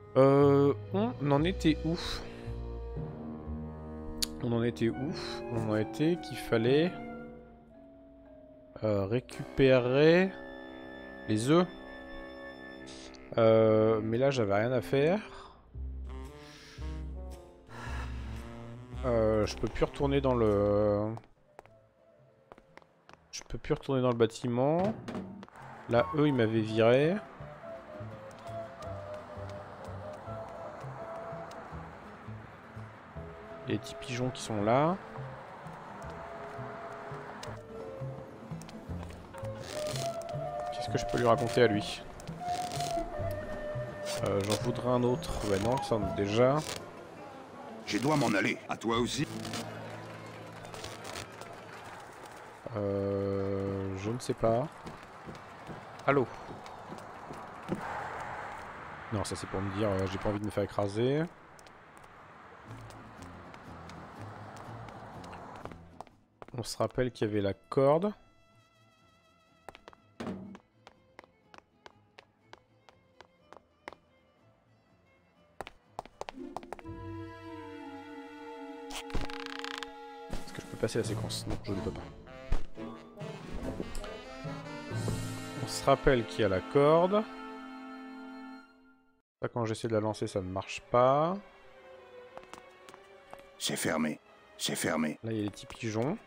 On en était où? On en était où? On en était qu'il fallait récupérer les œufs. Mais là, j'avais rien à faire. Je peux plus retourner dans le... Je peux plus retourner dans le bâtiment. Là, eux, ils m'avaient viré. Les petits pigeons qui sont là. Qu'est-ce que je peux lui raconter à lui? J'en voudrais un autre. Ouais, non, ça on a déjà. Je dois m'en aller. À toi aussi. Je ne sais pas. Allô? Non, ça c'est pour me dire, j'ai pas envie de me faire écraser. On se rappelle qu'il y avait la corde. Est-ce que je peux passer la séquence? Non, je ne peux pas. On se rappelle qu'il y a la corde. Ça, quand j'essaie de la lancer, ça ne marche pas. C'est fermé. C'est fermé. Là, il y a les petits pigeons.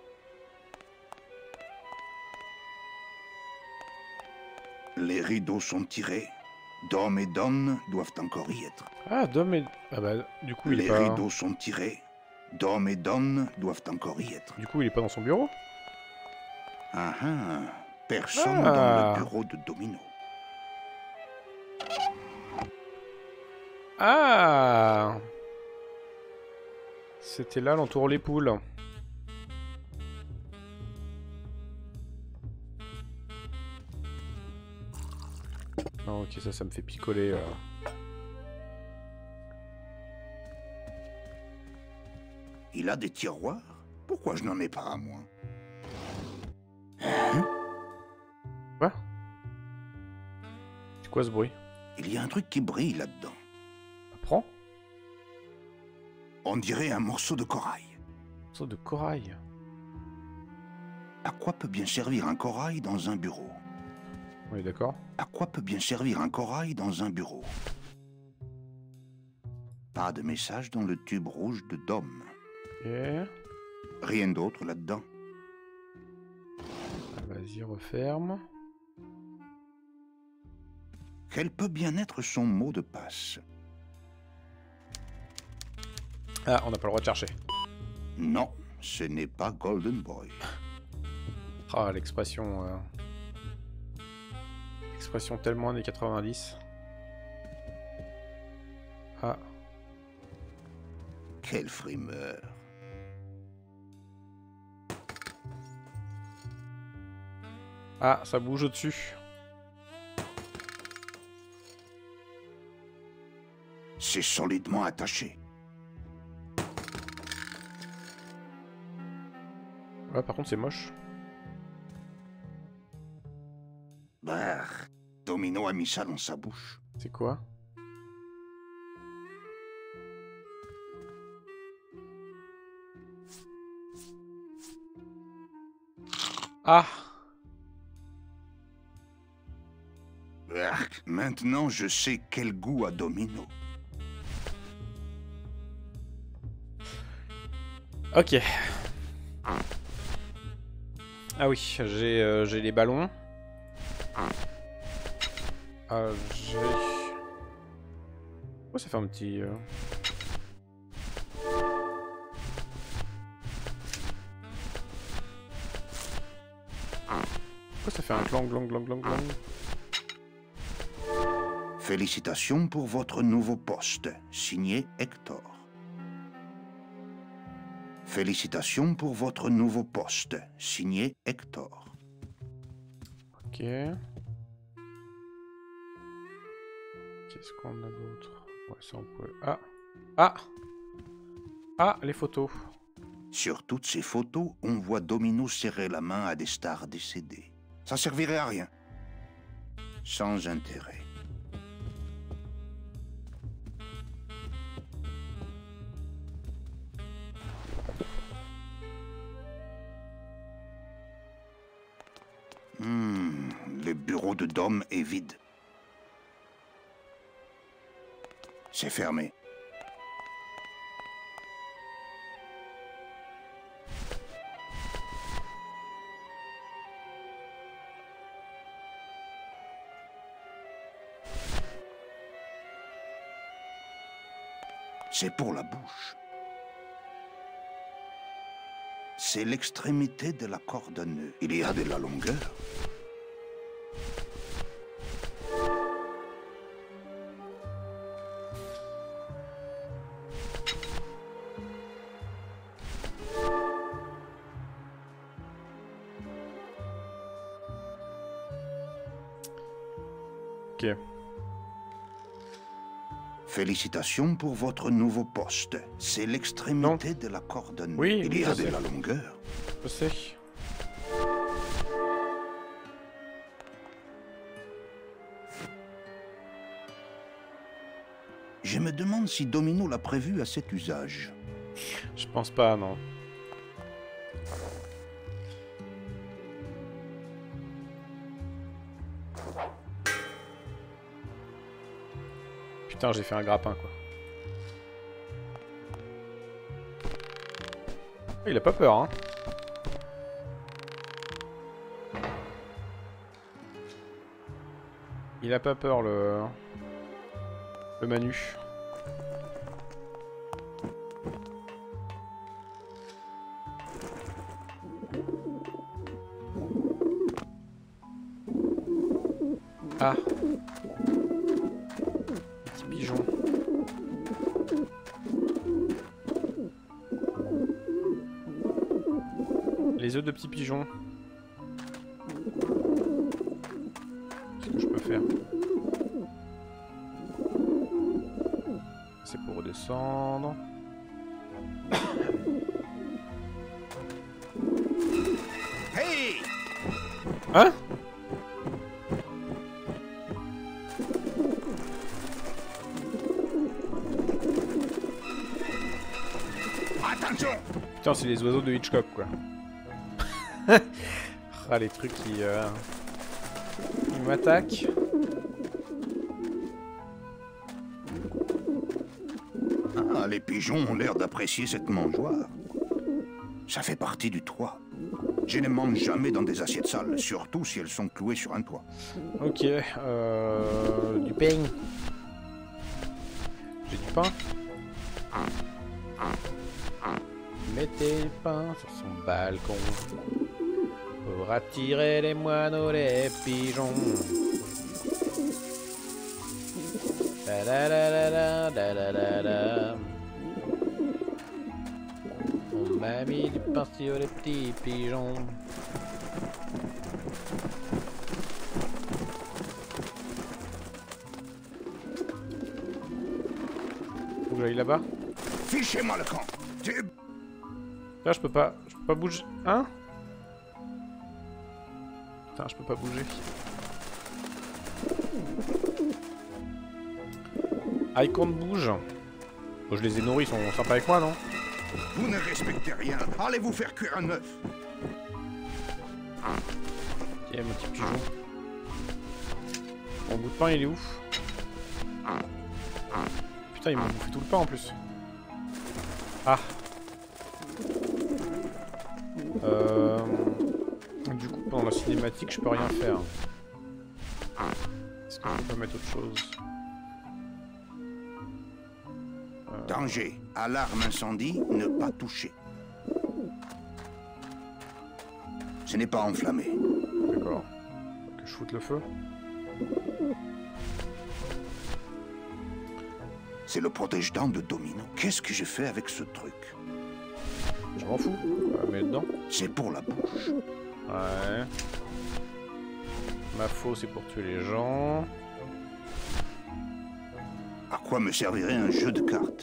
Les rideaux sont tirés. Dom et Don doivent encore y être. Ah, Dom et... Ah bah, du coup, il est Les pas... rideaux sont tirés. Dom et Don doivent encore y être. Du coup, il est pas dans son bureau? Ah ah. Personne Ah. dans le bureau de Domino. Ah! C'était là l'entour les poules. Non, ok, ça me fait picoler. Il a des tiroirs? Pourquoi je n'en ai pas à moi? Quoi? C'est quoi ce bruit? Il y a un truc qui brille là-dedans. Prends. On dirait un morceau de corail. Morceau de corail. À quoi peut bien servir un corail dans un bureau? Oui, d'accord. À quoi peut bien servir un corail dans un bureau? Pas de message dans le tube rouge de Dom. Ok. Rien d'autre là-dedans. Ah, vas-y, referme. Quel peut bien être son mot de passe? Ah, on n'a pas le droit de chercher. Non, ce n'est pas Golden Boy. Ah, l'expression... Expression tellement années 90. Ah. Quelle frimeur. Ah, ça bouge au-dessus. C'est solidement attaché. Ouais, par contre, c'est moche. Bah, Domino a mis ça dans sa bouche. C'est quoi? Ah! Bah, maintenant, je sais quel goût a Domino. Ok. Ah oui, j'ai les ballons. J'ai... Oh, ça fait un petit... Pourquoi ça fait un clang, clang, clang, clang, clang? Félicitations pour votre nouveau poste, signé Hector. Félicitations pour votre nouveau poste, signé Hector. Ok. Qu'est-ce qu'on a d'autre? Ouais, ça on peut... Ah! Ah! Ah, les photos. Sur toutes ces photos, on voit Domino serrer la main à des stars décédées. Ça servirait à rien. Sans intérêt. dôme est vide. C'est fermé. C'est pour la bouche. C'est l'extrémité de la corde à nœud. Il y a de la longueur. Ok. Félicitations pour votre nouveau poste. C'est l'extrémité de la corde à nœud. Oui, il y a de la longueur. Je sais. Je me demande si Domino l'a prévu à cet usage. Je pense pas, non. Putain, j'ai fait un grappin, quoi. Il a pas peur, hein. Il a pas peur, le Manu. Ah. Petit pigeon. Les œufs de petits pigeons. Qu'est-ce que je peux faire? C'est pour redescendre. Hey! Hein? Attention! Putain, c'est les oiseaux de Hitchcock, quoi. Ah, les trucs qui m'attaquent. Ah, les pigeons ont l'air d'apprécier cette mangeoire. Ça fait partie du toit. Je ne mange jamais dans des assiettes sales, surtout si elles sont clouées sur un toit. Ok, du pain. J'ai du pain. Mettez le pain sur son balcon pour attirer les moineaux, les pigeons. Da da da da da da da da. On m'a mis du pain sur les petits pigeons. Faut que j'aille là-bas. Fichez-moi le camp. Là, je peux pas bouger. Hein? Putain, je peux pas bouger. Icon bouge. Bon, je les ai nourris, ils sont sympas avec moi, non? Vous ne respectez rien. Allez vous faire cuire un œuf. Ok, mon petit pigeon. Mon bout de pain, il est ouf. Putain, ils m'ont bouffé tout le pain en plus. Ah. Du coup, pendant la cinématique, je peux rien faire. Est-ce que je peux mettre autre chose? Danger. Alarme incendie, ne pas toucher. Ce n'est pas enflammé. D'accord. Faut que je foute le feu. C'est le protège-dents de Domino. Qu'est-ce que je fais avec ce truc? Je m'en fous. Mets dedans. C'est pour la bouche. Ouais. Ma faux, c'est pour tuer les gens. À quoi me servirait un jeu de cartes?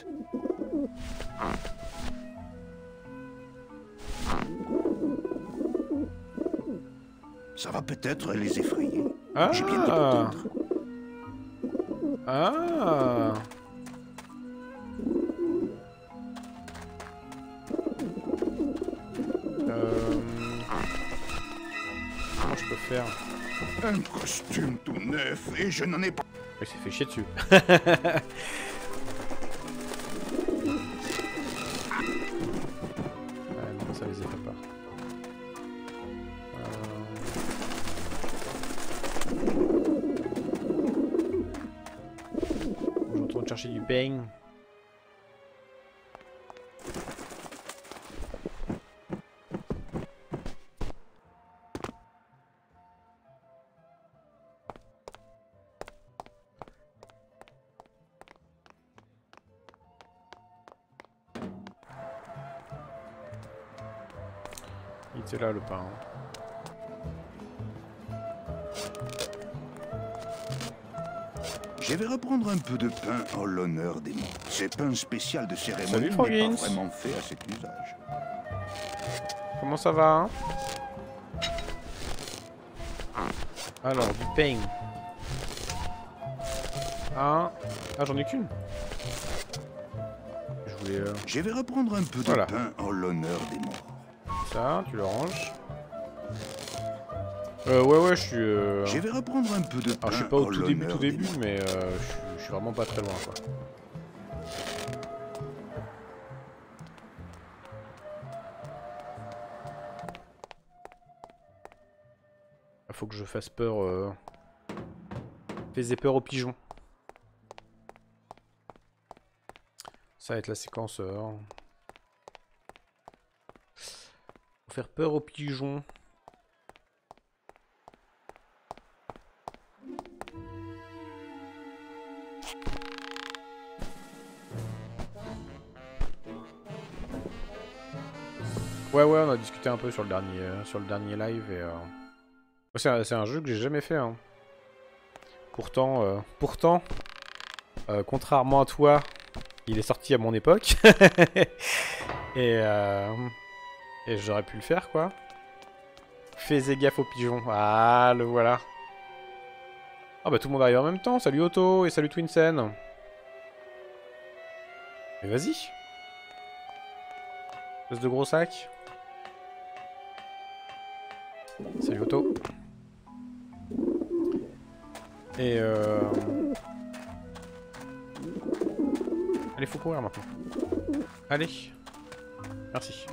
Ça va peut-être les effrayer. Ah. J'ai bien dit peut-être. Ah. Comment je peux faire? Un costume tout neuf et je n'en ai pas... Il s'est fait chier dessus. Ah non, ça les a fait pas. Je retourne chercher du pain. Il était là le pain. Je vais reprendre un peu de pain en l'honneur des morts. C'est pain spécial de cérémonie, Salut, mais Frogins. pas vraiment fait à cet usage. Comment ça va hein? Alors, du pain. Ah, j'en ai qu'une. Je voulais... Je vais reprendre un peu de Voilà. pain en l'honneur des morts. Ça, tu le ranges. Ouais, je suis... Je vais reprendre un peu de pain Alors, je suis pas au en tout l'honneur des début, morts. mais je suis vraiment pas très loin, quoi. Faut que je fasse peur... Faisais peur aux pigeons. Ça va être la séquence... Faut faire peur aux pigeons. Ouais, on a discuté un peu sur le dernier live et... C'est un jeu que j'ai jamais fait. Hein. Pourtant, contrairement à toi, il est sorti à mon époque. et j'aurais pu le faire, quoi. Fais gaffe aux pigeons. Ah, le voilà. Ah bah tout le monde arrive en même temps. Salut Otto et salut Twinsen. Mais vas-y. Espèce de gros sac. Salut Otto. Et allez, faut courir maintenant. Allez. Merci.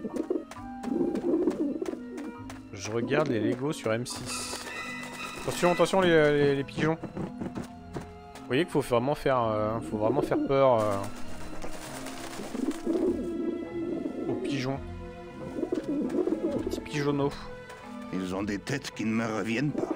Je regarde les Lego sur M6. Attention les pigeons. Vous voyez qu'il faut vraiment faire peur aux pigeons. Aux petits pigeonneaux. Ils ont des têtes qui ne me reviennent pas.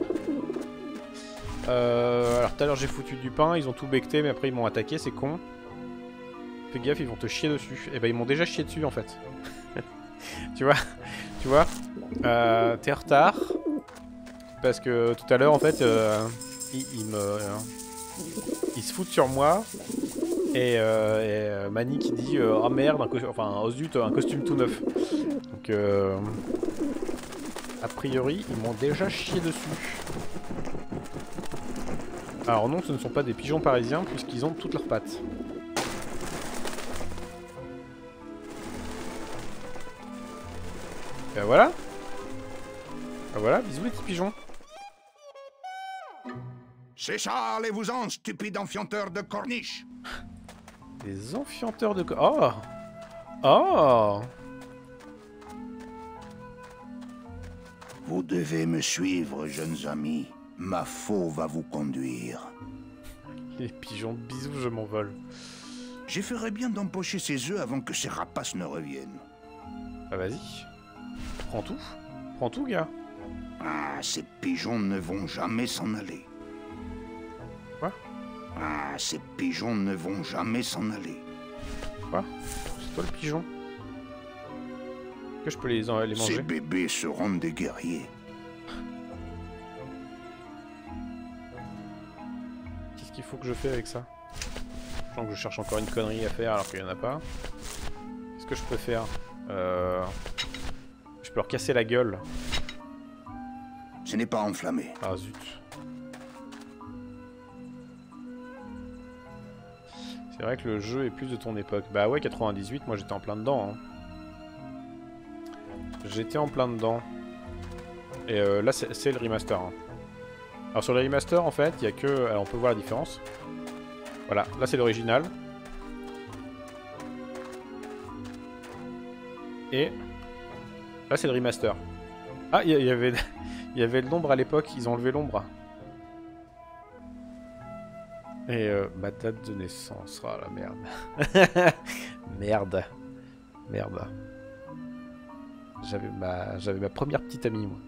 Alors tout à l'heure j'ai foutu du pain, ils ont tout becté mais après ils m'ont attaqué, c'est con. Fais gaffe, ils vont te chier dessus. Et bah ils m'ont déjà chié dessus en fait. Tu vois t'es en retard. Parce que tout à l'heure en fait ils se foutent sur moi. Et Manny qui dit ah merde, oh zut, un costume tout neuf. Donc a priori ils m'ont déjà chié dessus. Alors non, ce ne sont pas des pigeons parisiens puisqu'ils ont toutes leurs pattes. Et voilà. Et voilà, bisous les petits pigeons. C'est ça, allez-vous-en, stupide enfianteur de corniche. Des enfianteurs de... Oh. Oh. Vous devez me suivre, jeunes amis. Ma faux va vous conduire. Les pigeons, bisous, je m'envole. Je ferais bien d'empocher ces œufs avant que ces rapaces ne reviennent. Ah vas-y. Prends tout. Prends tout, gars. Ah, ces pigeons ne vont jamais s'en aller. Quoi? Ah, ces pigeons ne vont jamais s'en aller. Quoi? C'est toi le pigeon? Que je peux les manger? Ces bébés seront des guerriers. Qu'est-ce qu'il faut que je fais avec ça? Je sens que je cherche encore une connerie à faire alors qu'il n'y en a pas. Qu'est-ce que je peux faire? Je peux leur casser la gueule. Ce n'est pas enflammé. Ah zut. C'est vrai que le jeu est plus de ton époque. Bah ouais, 98, moi j'étais en plein dedans. Hein. J'étais en plein dedans. Et là, c'est le remaster. Hein. Alors sur le remaster, en fait, il y a que... Alors on peut voir la différence. Voilà, là c'est l'original. Et là c'est le remaster. Ah, il y avait l'ombre à l'époque, ils ont enlevé l'ombre. Et ma date de naissance, oh la merde. Merde. Merde. J'avais ma première petite amie, moi.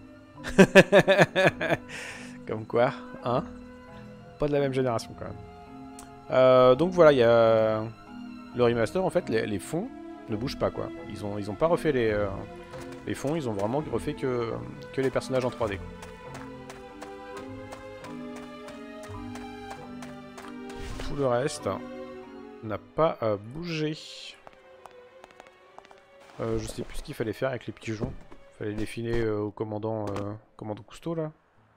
Comme quoi, hein. Pas de la même génération, quand même. Donc voilà, il y a... Le remaster, en fait, les fonds ne bougent pas, quoi. Ils ont pas refait les fonds, ils ont vraiment refait que les personnages en 3D, quoi. Tout le reste n'a pas bougé. Je sais plus ce qu'il fallait faire avec les pigeons. Fallait les filer au commandant Cousteau, là.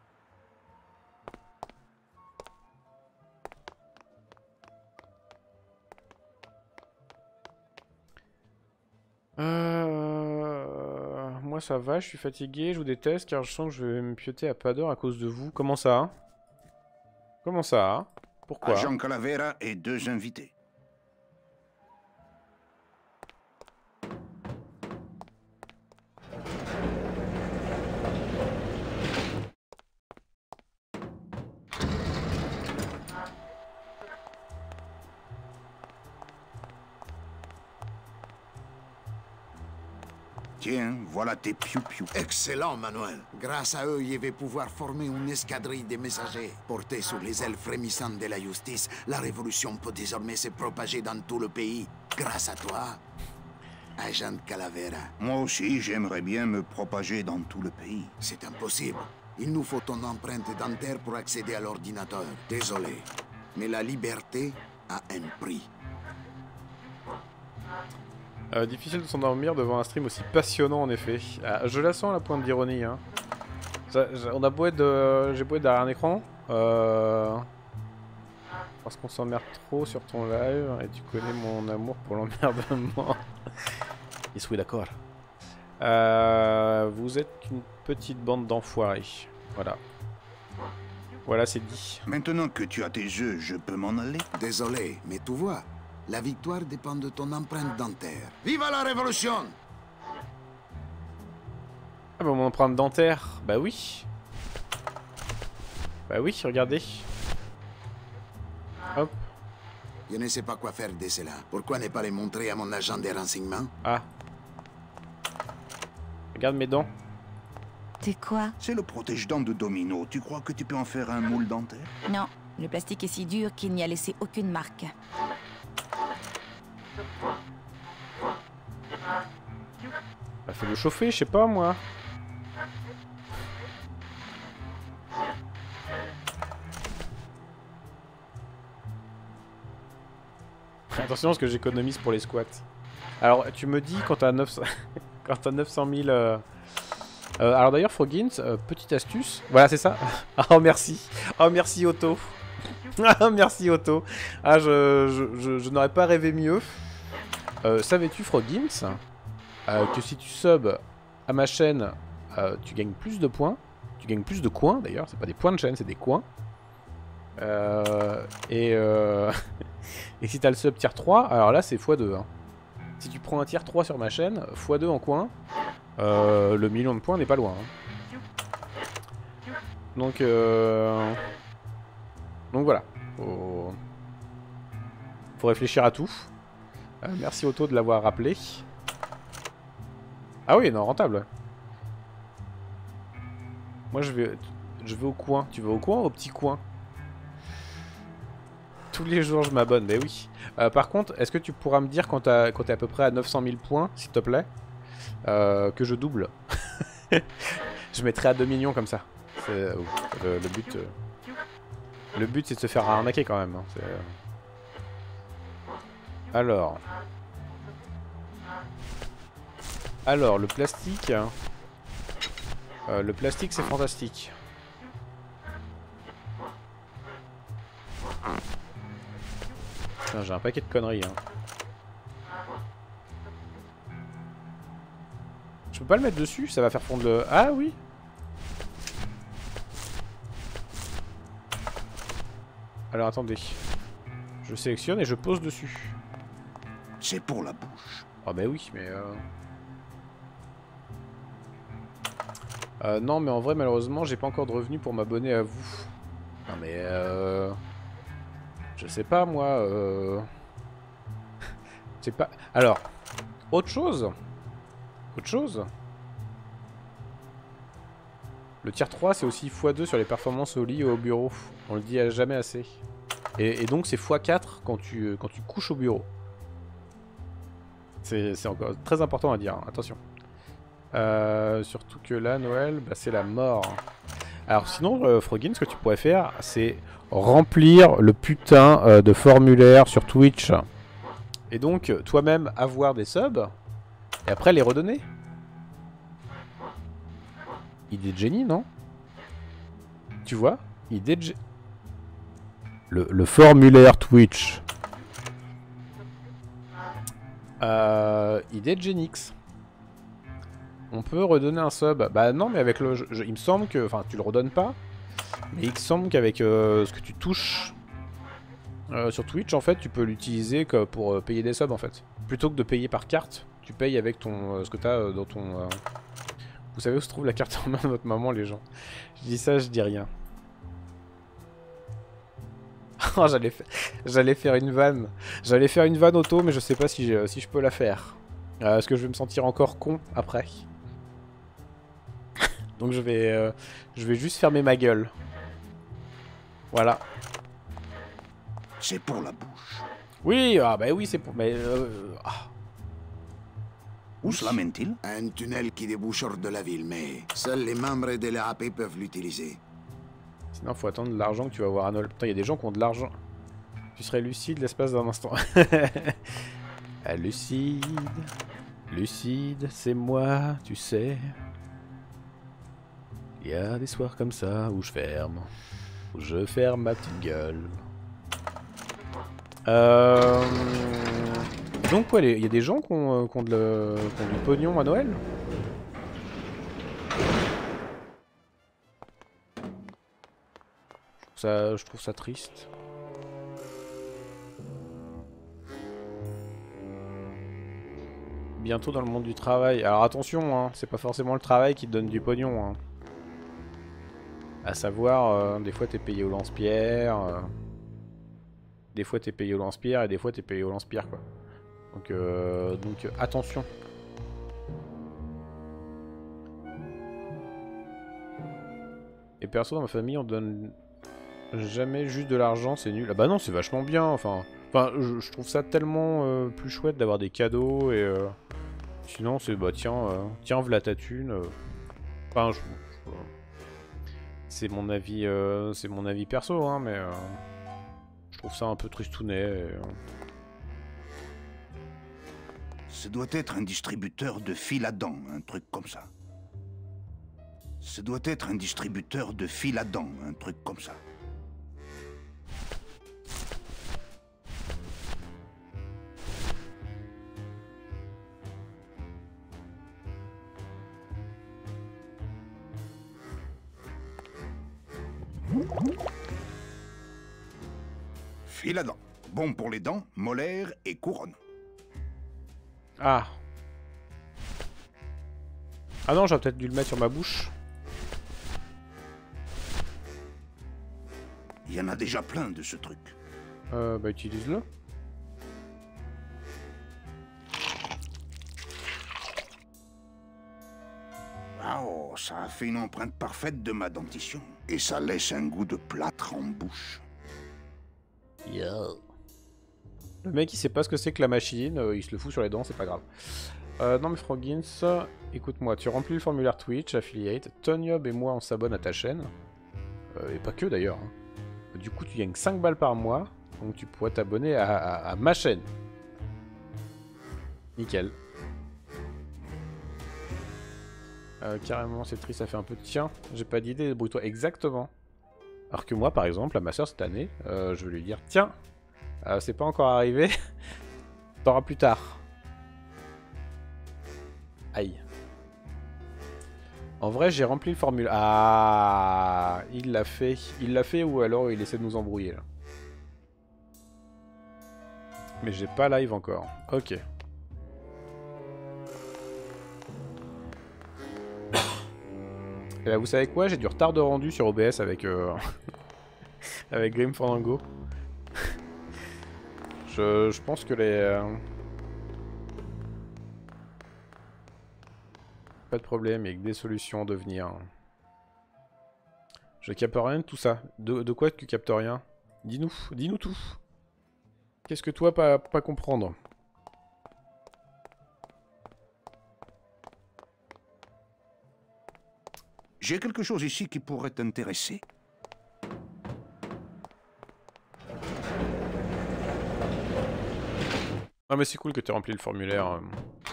Moi ça va, je suis fatigué, je vous déteste car je sens que je vais me pioter à pas d'heure à cause de vous. Comment ça? Comment ça? Pourquoi? Agent Calavera et 2 invités. Tiens, voilà tes piou-piou. Excellent, Manuel. Grâce à eux, je vais pouvoir former une escadrille de messagers. Portés sur les ailes frémissantes de la justice, la révolution peut désormais se propager dans tout le pays. Grâce à toi, agent Calavera. Moi aussi, j'aimerais bien me propager dans tout le pays. C'est impossible. Il nous faut ton empreinte dentaire pour accéder à l'ordinateur. Désolé, mais la liberté a un prix. Difficile de s'endormir devant un stream aussi passionnant en effet. Je la sens la pointe d'ironie. Hein. On a beau être j'ai beau être derrière un écran. Parce qu'on s'emmerde trop sur ton live et tu connais mon amour pour l'emmerdement. Yes, oui, d'accord. Vous êtes une petite bande d'enfoirés. Voilà. Voilà, c'est dit. Maintenant que tu as tes œufs, je peux m'en aller? Désolé, mais tu vois, la victoire dépend de ton empreinte dentaire. Viva la révolution! Ah bah mon empreinte dentaire, bah oui. Bah oui, regardez. Hop. Je ne sais pas quoi faire de cela. Pourquoi ne pas les montrer à mon agent des renseignements? Ah. Regarde mes dents. C'est quoi? C'est le protège-dents de Domino. Tu crois que tu peux en faire un moule dentaire? Non, le plastique est si dur qu'il n'y a laissé aucune marque. Bah fais-le chauffer, je sais pas moi. Attention parce que j'économise pour les squats. Alors tu me dis quand t'as 900... quand t'as 900 000... alors d'ailleurs Frogins, petite astuce. Voilà c'est ça. Oh merci. Oh merci Otto. Merci Otto. Ah je n'aurais pas rêvé mieux. Savais-tu Frogins que si tu subs à ma chaîne, tu gagnes plus de points. Tu gagnes plus de coins d'ailleurs. C'est pas des points de chaîne, c'est des coins. Et si t'as le sub tier 3, alors là c'est x2. Hein. Si tu prends un tier 3 sur ma chaîne, x2 en coin, le million de points n'est pas loin. Hein. Donc voilà. Faut réfléchir à tout. Merci Otto de l'avoir rappelé. Ah oui, non, rentable. Moi je vais au coin. Tu vas au coin ou au petit coin? Tous les jours je m'abonne, mais oui. Par contre, est-ce que tu pourras me dire quand t'es à peu près à 900 000 points, s'il te plaît, que je double? Je mettrai à 2 millions comme ça. Le but... le but c'est de se faire arnaquer quand même. Hein. Alors, le plastique... le plastique c'est fantastique. J'ai un paquet de conneries. Hein. Je peux pas le mettre dessus, ça va faire fondre le... Ah oui. Alors attendez. Je sélectionne et je pose dessus. C'est pour la bouche. Ah bah oui, mais... non, mais en vrai, malheureusement, j'ai pas encore de revenus pour m'abonner à vous. Non mais... Je sais pas, moi... C'est pas... Alors, autre chose. Autre chose. Le tier 3, c'est aussi x2 sur les performances au lit et au bureau. On le dit jamais assez. Et donc, c'est x4 quand tu couches au bureau. C'est encore très important à dire, hein. Attention. Surtout que là, Noël, bah, c'est la mort. Alors sinon, Frogin, ce que tu pourrais faire, c'est remplir le putain de formulaire sur Twitch. Et donc, toi-même, avoir des subs, et après les redonner. Idée de génie, non? Tu vois? Idée de génie. Le formulaire Twitch. Idée de Genix. On peut redonner un sub. Bah non, mais avec le jeu, il me semble que... Enfin, tu le redonnes pas. Mais il me semble qu'avec ce que tu touches sur Twitch, en fait, tu peux l'utiliser pour payer des subs, en fait. Plutôt que de payer par carte, tu payes avec ton ce que tu as dans ton... Vous savez où se trouve la carte en main de votre maman, les gens? Je dis ça, je dis rien. Oh, j'allais faire une vanne. J'allais faire une vanne auto, mais je sais pas si je peux la faire. Est-ce que je vais me sentir encore con après? Donc je vais juste fermer ma gueule. Voilà. C'est pour la bouche. Oui, ah bah oui, c'est pour... Mais Où cela mène-t-il? Un tunnel qui débouche hors de la ville, mais seuls les membres de l'AP peuvent l'utiliser. Sinon, faut attendre de l'argent que tu vas avoir à Noël. Putain, il y a des gens qui ont de l'argent. Tu serais lucide l'espace d'un instant. Ah, lucide. Lucide, c'est moi, tu sais. Il y a des soirs comme ça où je ferme. Où je ferme ma petite gueule. Donc, ouais, il y a des gens qui ont du pognon à Noël. Je trouve ça triste. Bientôt dans le monde du travail. Alors attention, hein, c'est pas forcément le travail qui te donne du pognon. Hein. À savoir, des fois t'es payé au lance-pierre. Des fois t'es payé au lance-pierre et des fois t'es payé au lance-pierre, quoi. Donc attention. Et perso, dans ma famille, on donne jamais juste de l'argent, c'est nul. Ah bah non, c'est vachement bien, enfin je trouve ça tellement plus chouette d'avoir des cadeaux et... Sinon, c'est bah tiens, v'là ta thune. Enfin, c'est mon avis perso, hein, mais je trouve ça un peu tristounet. Ce doit être un distributeur de fil à dents, un truc comme ça. Ce doit être un distributeur de fil à dents, un truc comme ça. Fil à dents. Bon pour les dents, molaires et couronne. Ah. Ah non, j'aurais peut-être dû le mettre sur ma bouche. Il y en a déjà plein de ce truc. Bah utilise-le. Oh, ça a fait une empreinte parfaite de ma dentition. Et ça laisse un goût de plâtre en bouche. Yo. Le mec il sait pas ce que c'est que la machine, il se le fout sur les dents, c'est pas grave. Non mais Frogins, écoute-moi, tu remplis le formulaire Twitch, affiliate, Tonyob et moi on s'abonne à ta chaîne. Et pas que d'ailleurs. Hein. Du coup tu gagnes 5 balles par mois, donc tu pourrais t'abonner à ma chaîne. Nickel. Carrément c'est triste, ça fait un peu de tiens, j'ai pas d'idée, débrouille-toi exactement. Alors que moi par exemple, à ma soeur cette année, je vais lui dire tiens, c'est pas encore arrivé, t'auras plus tard. Aïe. En vrai, j'ai rempli le formulaire. Ah, il l'a fait. Il l'a fait ou alors il essaie de nous embrouiller là. Mais j'ai pas live encore. Ok. Et là, vous savez quoi? J'ai du retard de rendu sur OBS avec avec Grim Fandango. je pense que les pas de problème, il y a que des solutions à devenir. Je capte rien de tout ça. De quoi tu captes rien? Dis-nous tout. Qu'est-ce que toi pas comprendre? J'ai quelque chose ici qui pourrait t'intéresser. Ah mais c'est cool que tu aies rempli le formulaire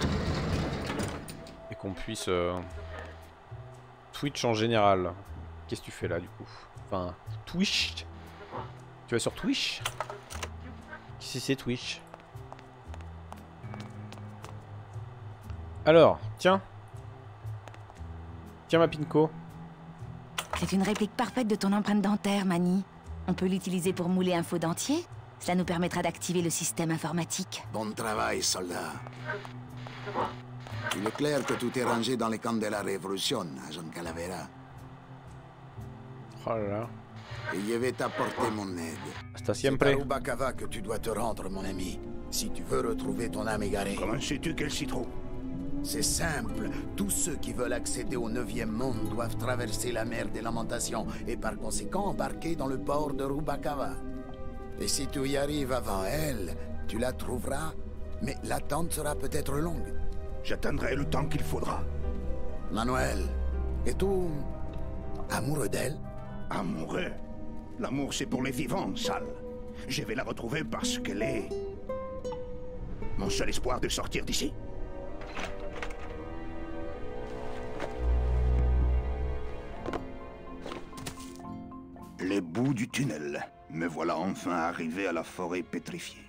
et qu'on puisse Twitch en général. Qu'est-ce que tu fais là du coup? Enfin, Twitch. Tu vas sur Twitch? Qu'est-ce que c'est Twitch? Alors, tiens. Tiens ma Pinko. C'est une réplique parfaite de ton empreinte dentaire, Manny. On peut l'utiliser pour mouler un faux dentier. Cela nous permettra d'activer le système informatique. Bon travail, soldat. Il est clair que tout est rangé dans les camps de la Révolution, agent Calavera. Oh là là. Et je vais t'apporter mon aide. Hasta C'est siempre. à Rubacava que tu dois te rendre, mon ami. Si tu veux retrouver ton âme égarée. Comment sais-tu qu'elle s'y trouve? C'est simple. Tous ceux qui veulent accéder au 9e monde doivent traverser la mer des Lamentations et par conséquent embarquer dans le port de Rubacava. Et si tu y arrives avant elle, tu la trouveras, mais l'attente sera peut-être longue. J'attendrai le temps qu'il faudra. Manuel, es-tu amoureux d'elle? Amoureux? L'amour, c'est pour les vivants, sale. Je vais la retrouver parce qu'elle est mon seul espoir de sortir d'ici. Les bouts du tunnel. Me voilà enfin arrivé à la forêt pétrifiée.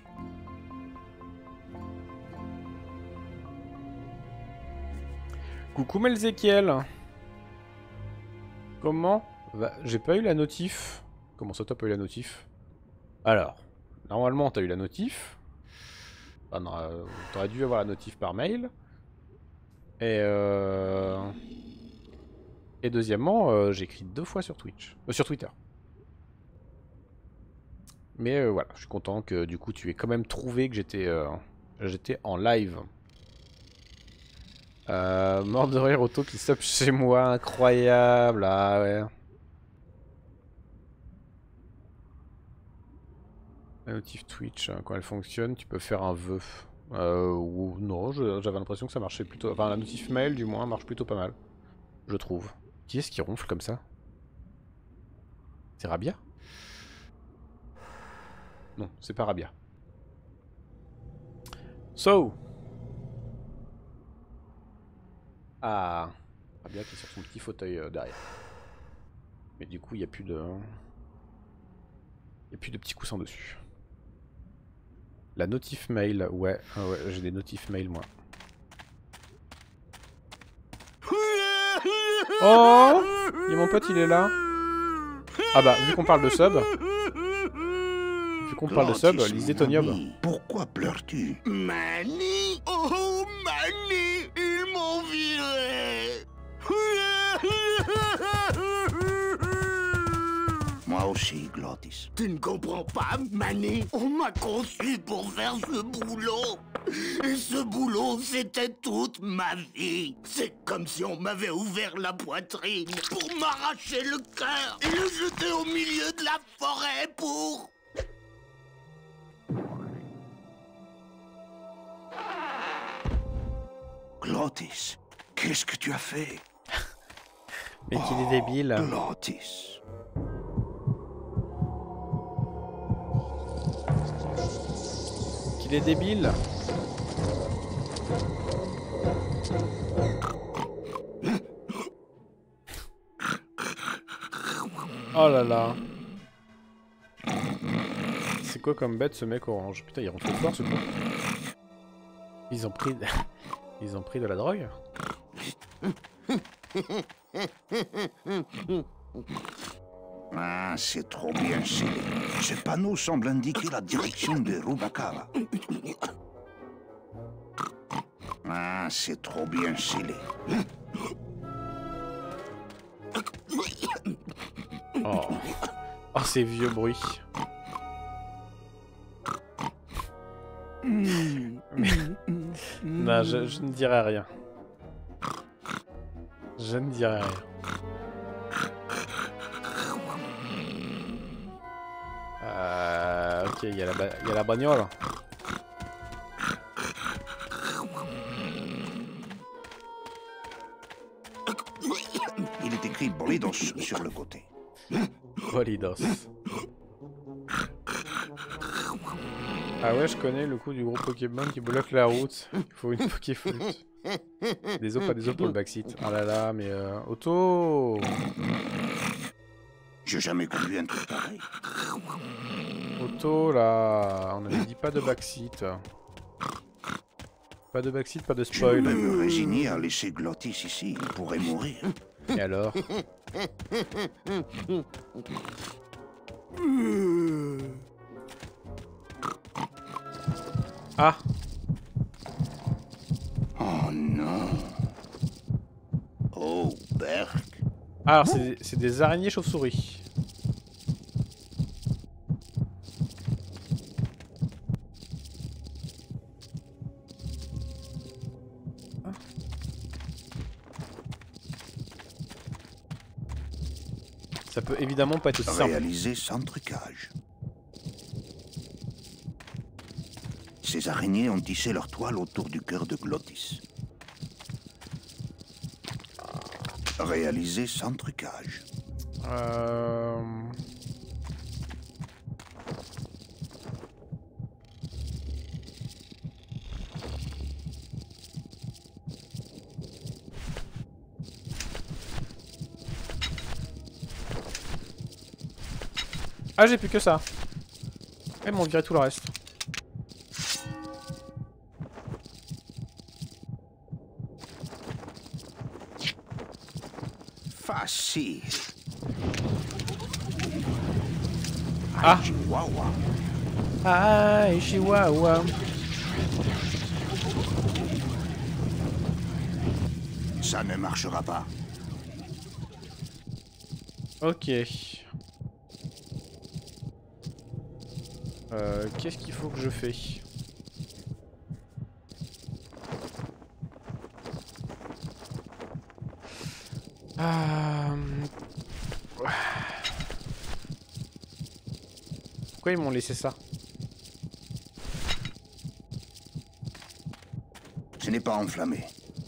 Coucou Melzekiel. Comment va... J'ai pas eu la notif. Comment ça t'as pas eu la notif? Alors, normalement t'as eu la notif. Ah non, t'aurais dû avoir la notif par mail. Et deuxièmement, j'ai écrit 2 fois sur Twitch. Sur Twitter. Mais voilà, je suis content que du coup tu aies quand même trouvé que j'étais en live. Mort de rire auto qui sub chez moi, incroyable, ah ouais. La notif Twitch, quand elle fonctionne, tu peux faire un vœu. Ou non, j'avais l'impression que ça marchait plutôt... Enfin, la notif mail, du moins, marche plutôt pas mal. Je trouve. Qui est-ce qui ronfle comme ça? C'est Rabia? Non, c'est pas Rabia. So. Ah. Rabia qui est sur son petit fauteuil derrière. Mais du coup, il n'y a plus de... Il n'y a plus de petits coussins dessus. La notif mail, ouais, ouais, j'ai des notifs mail moi. Oh, et mon pote il est là. Ah bah, vu qu'on parle de sub, lisez Tonium. Pourquoi pleures-tu? Manny? Oh, Manny, ils m'ont viré. Moi aussi, Glottis. Tu ne comprends pas, Manny? On m'a conçu pour faire ce boulot. Et ce boulot, c'était toute ma vie. C'est comme si on m'avait ouvert la poitrine pour m'arracher le cœur et le jeter au milieu de la forêt pour... Glottis, qu'est-ce que tu as fait? Mais qu'il est débile. Glottis. Qu'il est débile. Oh là là. C'est quoi comme bête ce mec orange? Putain, il rentre trop fort ce coup. Ils ont pris... Ils ont pris de la drogue? Ah, c'est trop bien scellé. Ce panneau semble indiquer la direction de Rubacava. Ah, c'est trop bien scellé. Oh, oh ces vieux bruits. Mais... non, je ne dirai rien. Je ne dirai rien. Ok, il y a la bagnole. Il est écrit Bolidos sur le côté. Bolidos. Ah ouais, je connais le coup du gros Pokémon qui bloque la route. Il faut une Pokéflute. Des os, pas des os pour le backseat. Ah là là, mais Otto. J'ai jamais conduit un truc pareil. Otto, là, on avait dit pas de backseat. Pas de backseat, pas de Je spoil. peux me résigner à laisser Glottis ici. Il pourrait mourir. Et alors? Ah! Oh non. Oh, Berk. Ah, alors c'est des araignées chauves-souris. Ça peut évidemment pas être aussi simple. Réalisé sans trucage. Ces araignées ont tissé leur toile autour du cœur de Glottis. Réalisé sans trucage. Ah, j'ai plus que ça. Ils m'ont viré tout le reste. Facile. Ah. Chihuahua. Ah, Chihuahua. Ça ne marchera pas. Ok. Qu'est-ce qu'il faut que je fais? Pourquoi ils m'ont laissé ça? Ce n'est pas enflammé.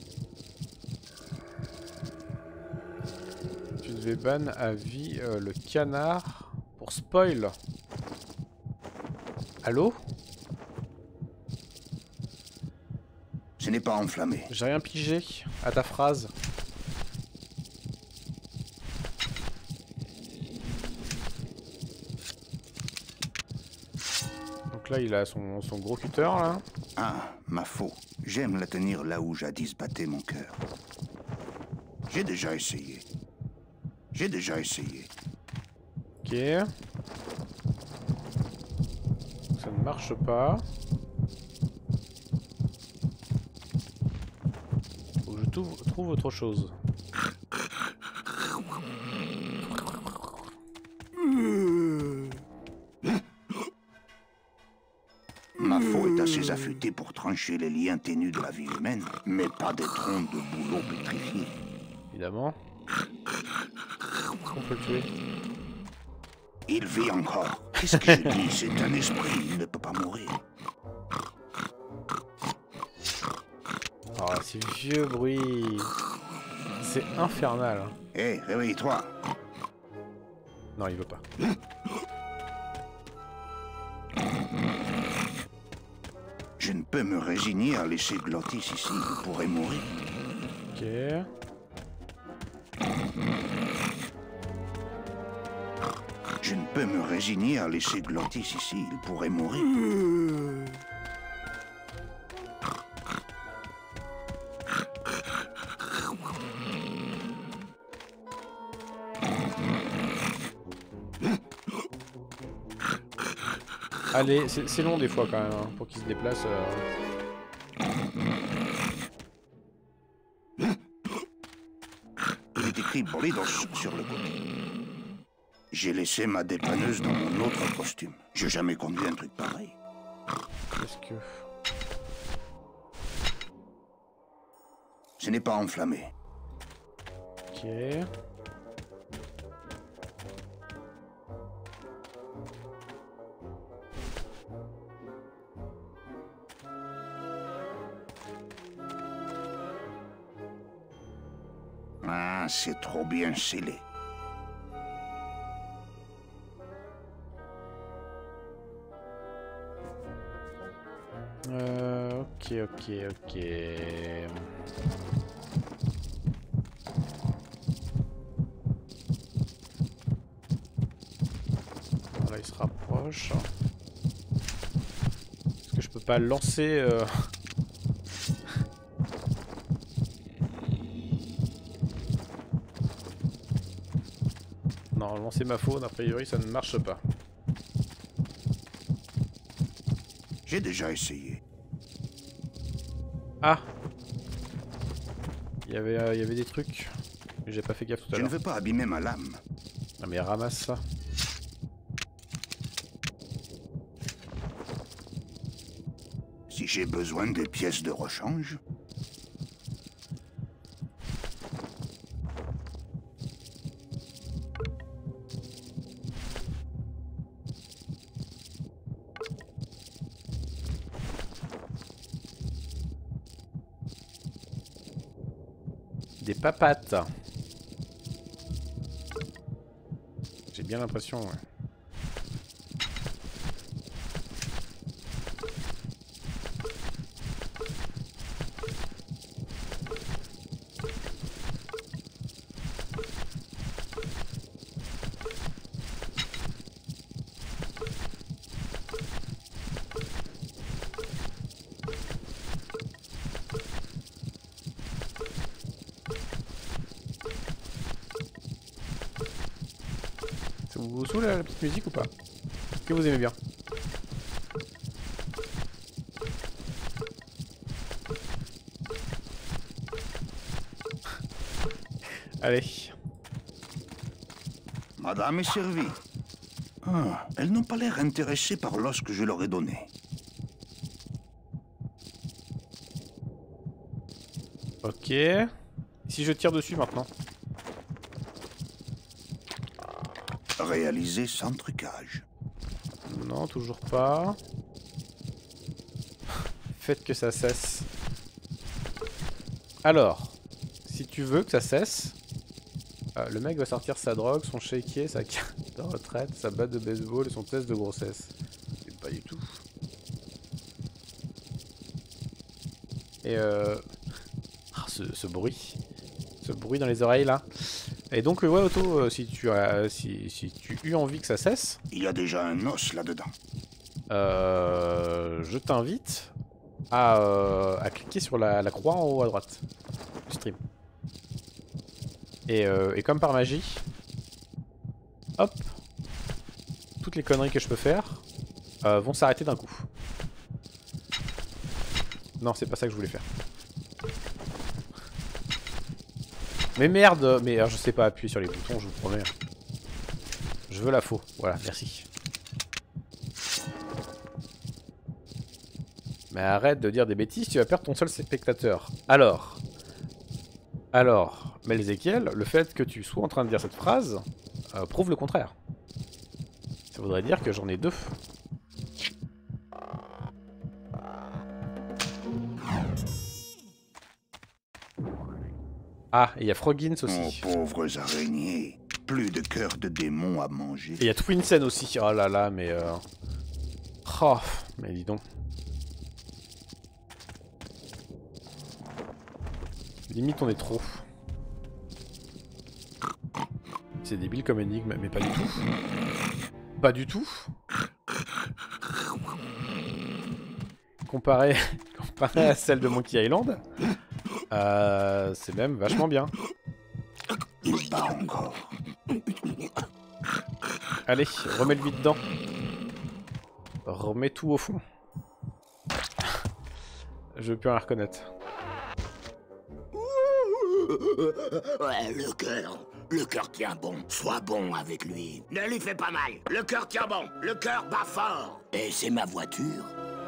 Tu devais ban à vie le canard pour spoil. Allô? Ce n'est pas enflammé. J'ai rien pigé à ta phrase. Donc là, il a son gros cutter, là. Ah, ma faux. J'aime la tenir là où jadis battait mon cœur. J'ai déjà essayé. J'ai déjà essayé. Ok. Ça ne marche pas. Faut que je trouve autre chose. Ma faux est assez affûtée pour trancher les liens ténus de la vie humaine, mais pas des troncs de bouleaux pétrifiés. Évidemment. Est-ce qu'on peut le tuer? Il vit encore. Qu'est-ce que je dis? C'est un esprit, il ne peut pas mourir. Oh, ces vieux bruits. C'est infernal. Hé, réveille-toi. Non, il veut pas. Je ne peux me résigner à laisser Glottis ici, il pourrait mourir. Ok. Je ne peux me résigner à laisser Glottis ici, il pourrait mourir. Allez, c'est long des fois quand même, hein, pour qu'il se déplace. Il est écrit Bridos sur le côté. J'ai laissé ma dépanneuse dans mon autre costume. J'ai jamais conduit un truc pareil. Qu'est-ce que... Ce n'est pas enflammé. Ok. Ah, c'est trop bien scellé. Ok. Là, il se rapproche. Est-ce que je peux pas le lancer Non, lancer ma faune, a priori, ça ne marche pas. J'ai déjà essayé. Ah! Il y avait des trucs. Mais j'ai pas fait gaffe tout à Je ne l'heure. veux pas abîmer ma lame. Ah mais ramasse ça. Si j'ai besoin des pièces de rechange, Des papates. J'ai bien l'impression, ouais. Ça vous saoule la petite musique ou pas? Est-ce que vous aimez bien? Allez. madame est servie. Ah, elles n'ont pas l'air intéressées par l'os que je leur ai donné. Ok. Si je tire dessus maintenant? Réalisé sans trucage. Non, toujours pas. Faites que ça cesse. Alors, si tu veux que ça cesse, le mec va sortir sa drogue, son shakier, sa carte de retraite, sa batte de baseball et son test de grossesse. C'est pas du tout. Et ah, ce bruit. Ce bruit dans les oreilles là. Et donc ouais Otto, si tu as envie que ça cesse, Il y a déjà un os là-dedans. je t'invite à cliquer sur la croix en haut à droite du stream. Et comme par magie, hop, toutes les conneries que je peux faire vont s'arrêter d'un coup. Non, c'est pas ça que je voulais faire. Mais merde, mais alors, je sais pas appuyer sur les boutons, je vous promets. Je veux la faux, voilà, merci. Mais arrête de dire des bêtises, tu vas perdre ton seul spectateur. Alors, Melzekiel, le fait que tu sois en train de dire cette phrase prouve le contraire. Ça voudrait dire que j'en ai deux. Ah, et il y a Frogins Oh, aussi. pauvres araignées. Plus de cœur de démon à manger. Et il y a Twinsen aussi. Oh là là, mais... Oh, mais dis donc. Limite, on est trop. C'est débile comme énigme, mais pas du tout. Pas du tout. Comparé à celle de Monkey Island, c'est même vachement bien. Il bat encore. Allez, remets-le-lui dedans. Remets tout au fond. Je veux plus rien reconnaître. Ouais, le cœur. Le cœur tient bon. Sois bon avec lui. Ne lui fais pas mal. Le cœur tient bon. Le cœur bat fort. Et c'est ma voiture.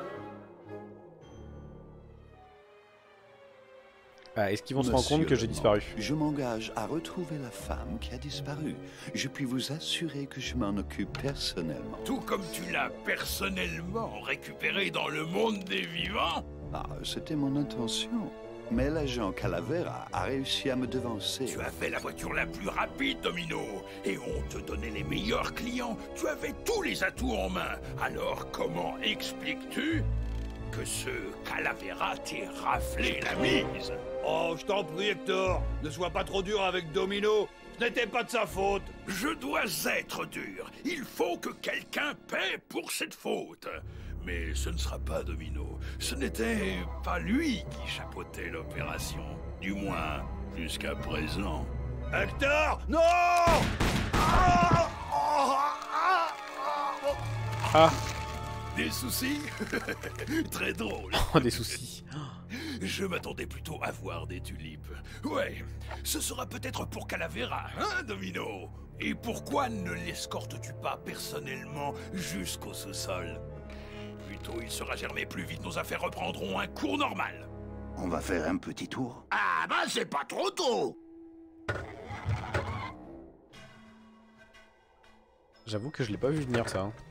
Ah, est-ce qu'ils vont se rendre compte que j'ai disparu? Je m'engage à retrouver la femme qui a disparu. Je puis vous assurer que je m'en occupe personnellement. Tout comme tu l'as personnellement récupéré dans le monde des vivants? Ah, c'était mon intention. Mais l'agent Calavera a réussi à me devancer. Tu avais la voiture la plus rapide, Domino. Et on te donnait les meilleurs clients. Tu avais tous les atouts en main. Alors comment expliques-tu que ce Calavera t'ait raflé la mise? Oh, je t'en prie, Hector. Ne sois pas trop dur avec Domino. Ce n'était pas de sa faute. Je dois être dur. Il faut que quelqu'un paie pour cette faute. Mais ce ne sera pas Domino. Ce n'était pas lui qui chapeautait l'opération. Du moins, jusqu'à présent. Hector, non! Ah! Des soucis? Très drôle. Oh, des soucis. Je m'attendais plutôt à voir des tulipes. Ouais, ce sera peut-être pour Calavera, hein, Domino? Et pourquoi ne l'escortes-tu pas personnellement jusqu'au sous-sol? Plutôt il sera germé, plus vite nos affaires reprendront un cours normal. On va faire un petit tour. Ah bah c'est pas trop tôt. J'avoue que je l'ai pas vu venir, ça. Hein.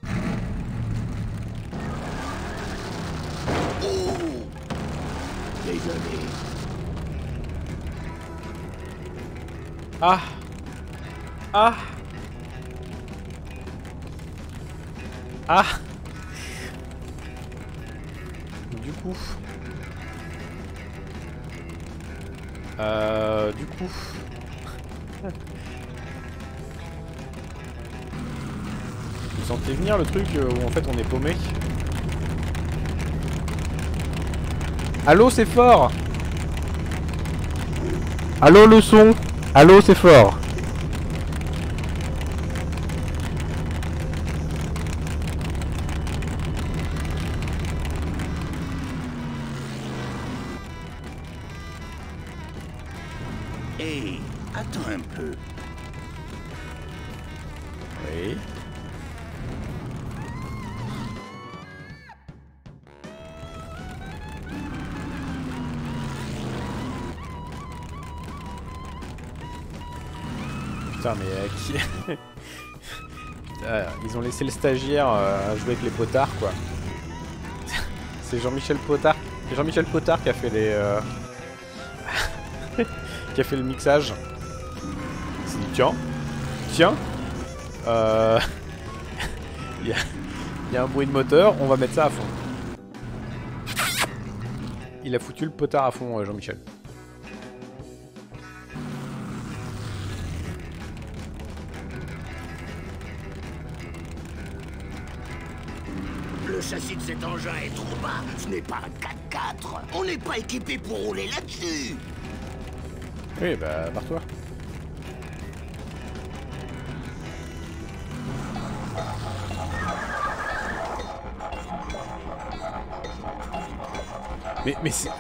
Oh, désolé. Ah! Ah! Ah! Du coup... Du coup... Vous sentez venir le truc où en fait on est paumé? Allô, c'est fort! Allô, le son! Allô, c'est fort! Hé, attends un peu. Oui. Putain, mais qui... ils ont laissé le stagiaire jouer avec les potards, quoi. C'est Jean-Michel Potard. C'est Jean-Michel Potard qui a fait les... qui a fait le mixage. Il s'est dit, tiens, il y a un bruit de moteur, on va mettre ça à fond. Il a foutu le potard à fond, Jean-Michel. Le châssis de cet engin est trop bas. Ce n'est pas un 4x4. On n'est pas équipé pour rouler là-dessus. Oui, bah, barre-toi. Mais c'est...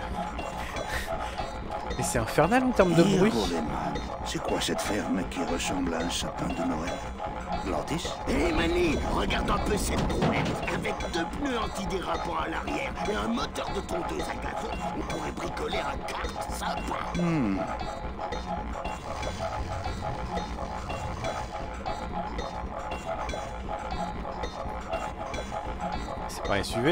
Mais c'est infernal en termes de bruit. C'est quoi cette ferme qui ressemble à un sapin de Noël? L'Ortis? Hé Manny, regarde un peu cette brouette. Avec 2 pneus antidérapants à l'arrière et un moteur de tondeuse à gazon, on pourrait bricoler un kart sympa. C'est pas un SUV.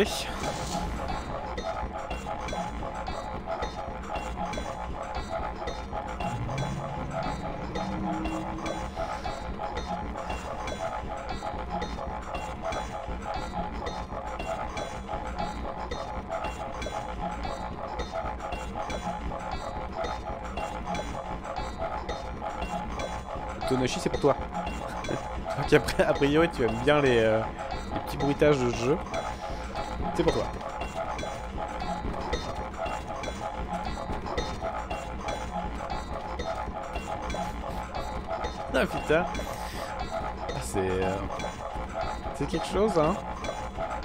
Tonoshi, c'est pour toi. Donc après, a priori, tu aimes bien les petits bruitages de jeu. C'est pour toi. Ah putain. C'est quelque chose, hein.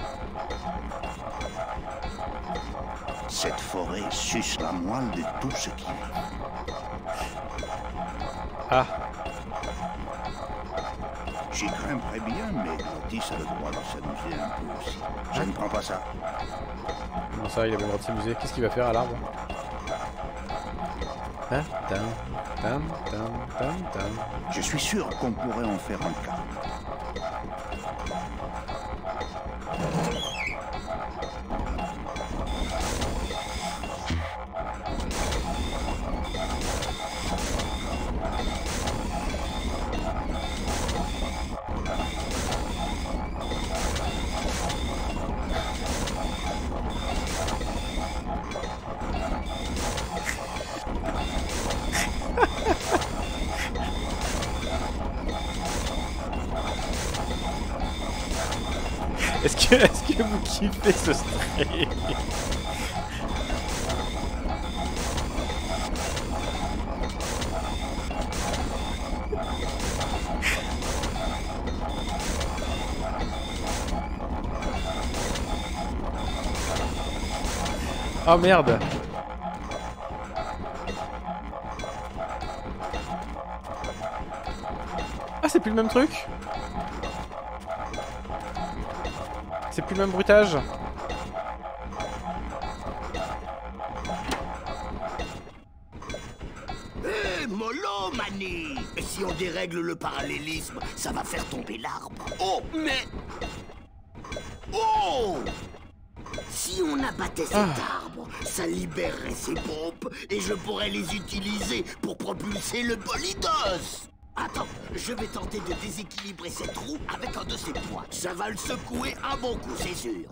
Cette forêt suce la moelle de tout ce qui vit. Ah, J'y grimperais bien, mais Otis a le droit de s'amuser un peu aussi. Je ne prends pas ça. comment ça, il avait le droit de s'amuser. Qu'est-ce qu'il va faire à l'arbre? Hein? Tam, tam, tam, tam, tam. Je suis sûr qu'on pourrait en faire un cas. Est-ce que vous kiffez ce stream? Oh merde! Ah, c'est plus le même truc? C'est plus le même bruitage? Hé, mollo, Manny! Et si on dérègle le parallélisme, ça va faire tomber l'arbre. Oh, mais... Oh! Si on abattait cet arbre, ça libérerait ses pompes et je pourrais les utiliser pour propulser le Polydos! Attends, je vais tenter de déséquilibrer cette roue avec un de ses poids. Ça va le secouer un bon coup, c'est sûr.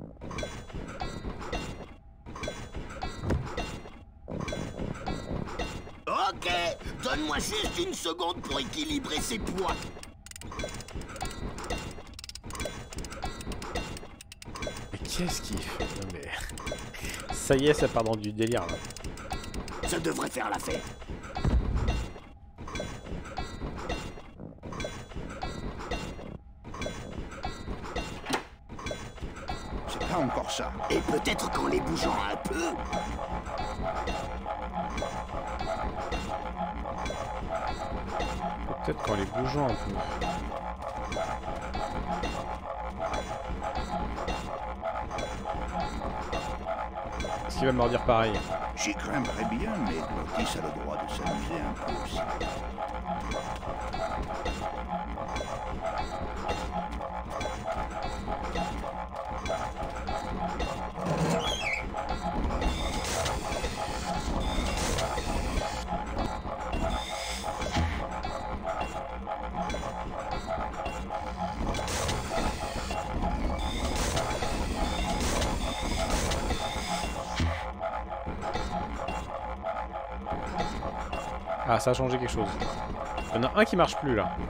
Ok, donne-moi juste une seconde pour équilibrer ses poids. Mais qu'est-ce qu'il fait? Non mais... Ça y est, ça part dans du délire là. Ça devrait faire l'affaire. C'est pas encore ça. Et peut-être qu'en les bougeant un peu... Peut-être qu'en les bougeant un peu. Est-ce qu'il va me redire pareil? J'y grimperais bien, mais Otis a le droit de s'amuser un peu aussi. Ah, ça a changé quelque chose. Il y en a un qui marche plus là.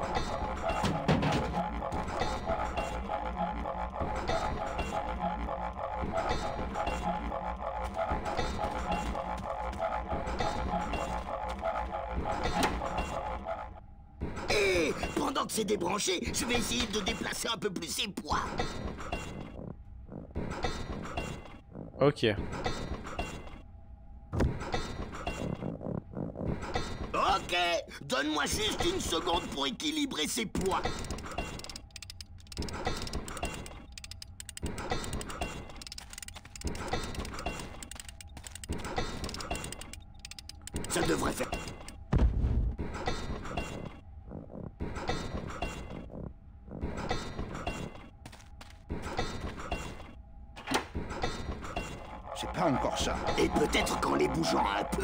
Et pendant que c'est débranché, je vais essayer de déplacer un peu plus ses poids. Ok. Ok, donne-moi juste une seconde pour équilibrer ses poids. Ça devrait faire... C'est pas encore ça. Et peut-être qu'en les bougeant un peu...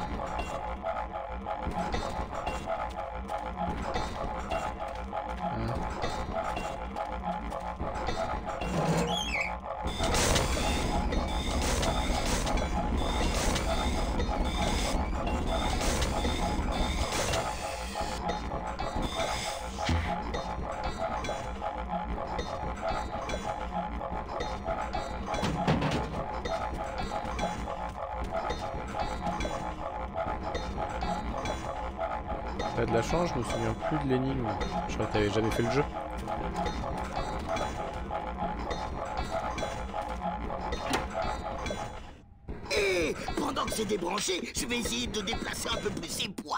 T'as de la chance, je me souviens plus de l'énigme. Je crois que t'avais jamais fait le jeu. Et pendant que c'est débranché, je vais essayer de déplacer un peu plus ses poids.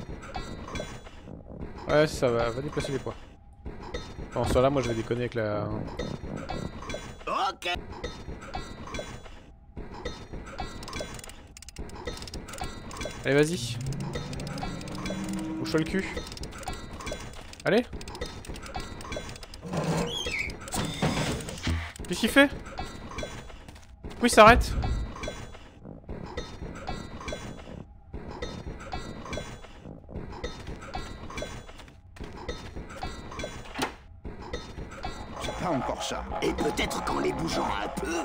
Ouais, ça va déplacer les poids. Bon, soit là, moi je vais déconner avec la... Ok. Allez, vas-y. Bouge-toi le cul. Allez. Qu'est-ce qu'il fait? Pourquoi il s'arrête? C'est pas encore ça. Et peut-être qu'en les bougeant un peu...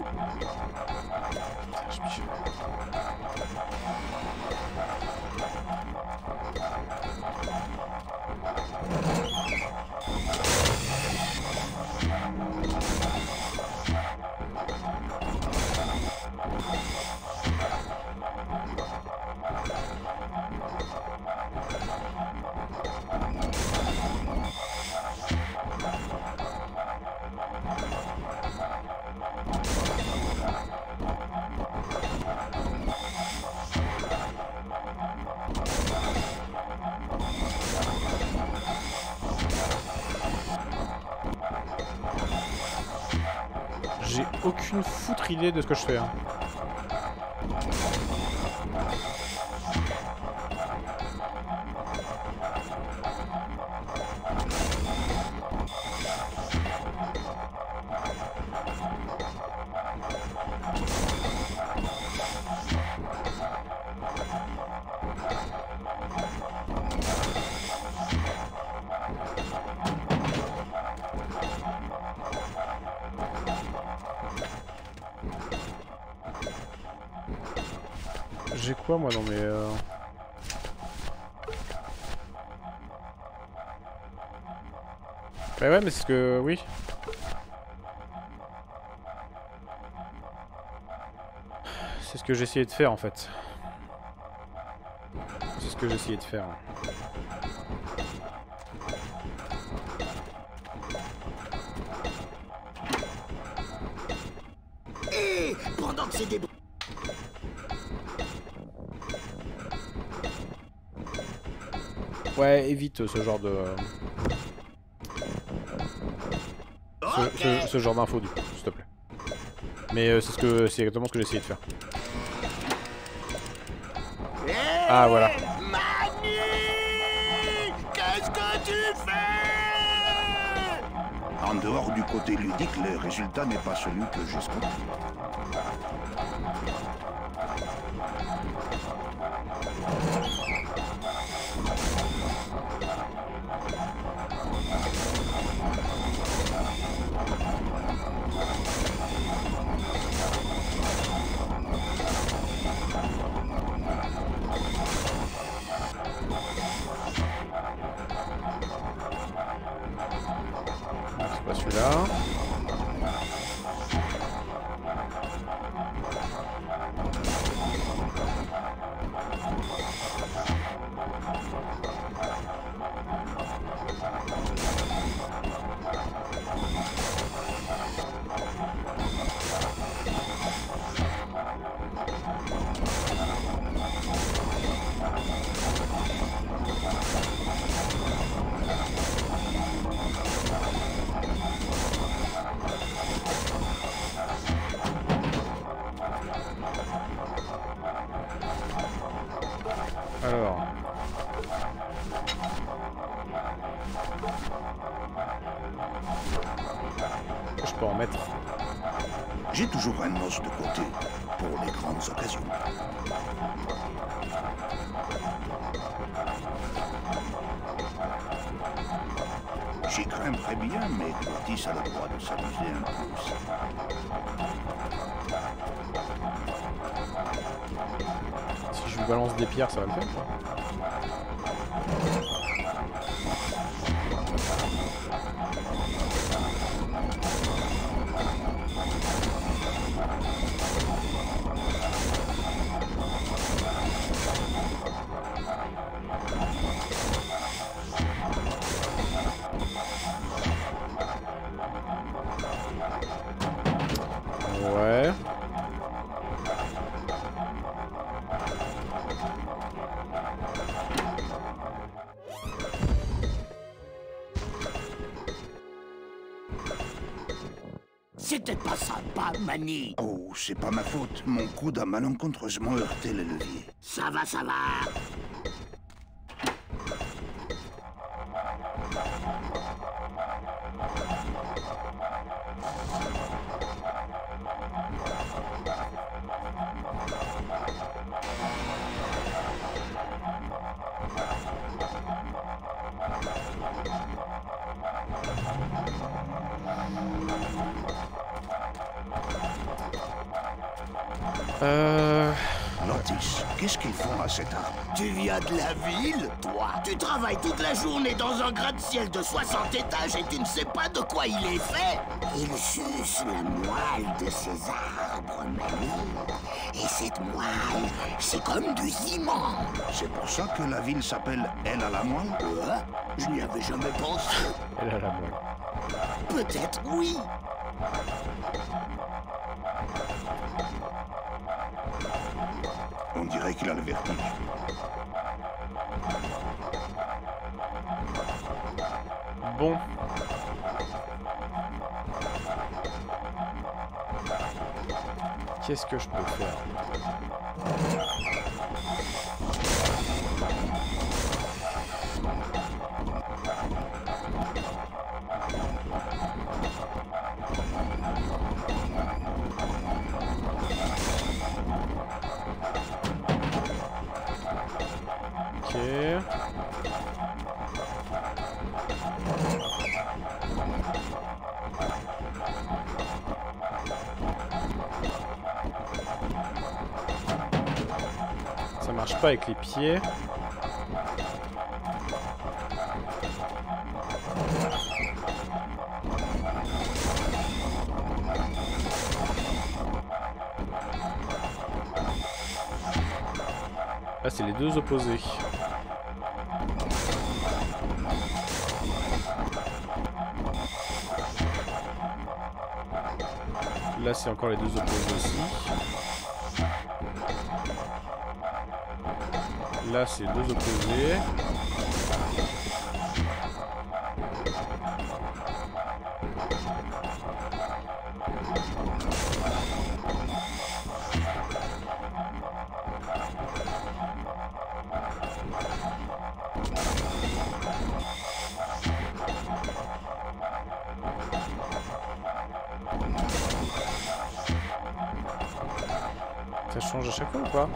J'ai aucune foutre idée de ce que je fais. Hein. J'ai quoi moi dans mes... Bah ouais mais c'est ce que... Oui. C'est ce que j'essayais de faire en fait. C'est ce que j'essayais de faire. Et pendant que c'est débranché... Ouais, évite ce genre de... Ce genre d'infos du coup, s'il te plaît. Mais c'est exactement ce que j'ai essayé de faire. Ah voilà. Manu, qu'est-ce que tu fais? En dehors du côté ludique, le résultat n'est pas celui que j'escomptais. C'est pas celui-là. Alors. Je peux en mettre. J'ai toujours un os de côté pour les grandes occasions. J'y craindrais bien, mais Curtis a le droit de s'amuser un peu aussi. Si je lui balance des pierres, ça va le faire quoi. Ouais. peut-être pas sympa, Manny. Oh, c'est pas ma faute. Mon coude a malencontreusement heurté le levier. Ça va, ça va. Lotis, qu'est-ce qu'ils font à cet arbre? Tu viens de la ville, toi? Tu travailles toute la journée dans un gratte-ciel de 60 étages et tu ne sais pas de quoi il est fait? Il suce la moelle de ces arbres, Manny. Et cette moelle, c'est comme du ciment. C'est pour ça que la ville s'appelle Elle à la moelle? Quoi? Je n'y avais jamais pensé. Elle a la moelle. Peut-être oui. On dirait qu'il a le vertige. Bon. Qu'est-ce que je peux faire? Ok. Ça marche pas avec les pieds. Là, c'est les deux opposés. Là, c'est encore les deux opposés aussi. Là, c'est deux opposés. Ça change à chaque fois ou pas?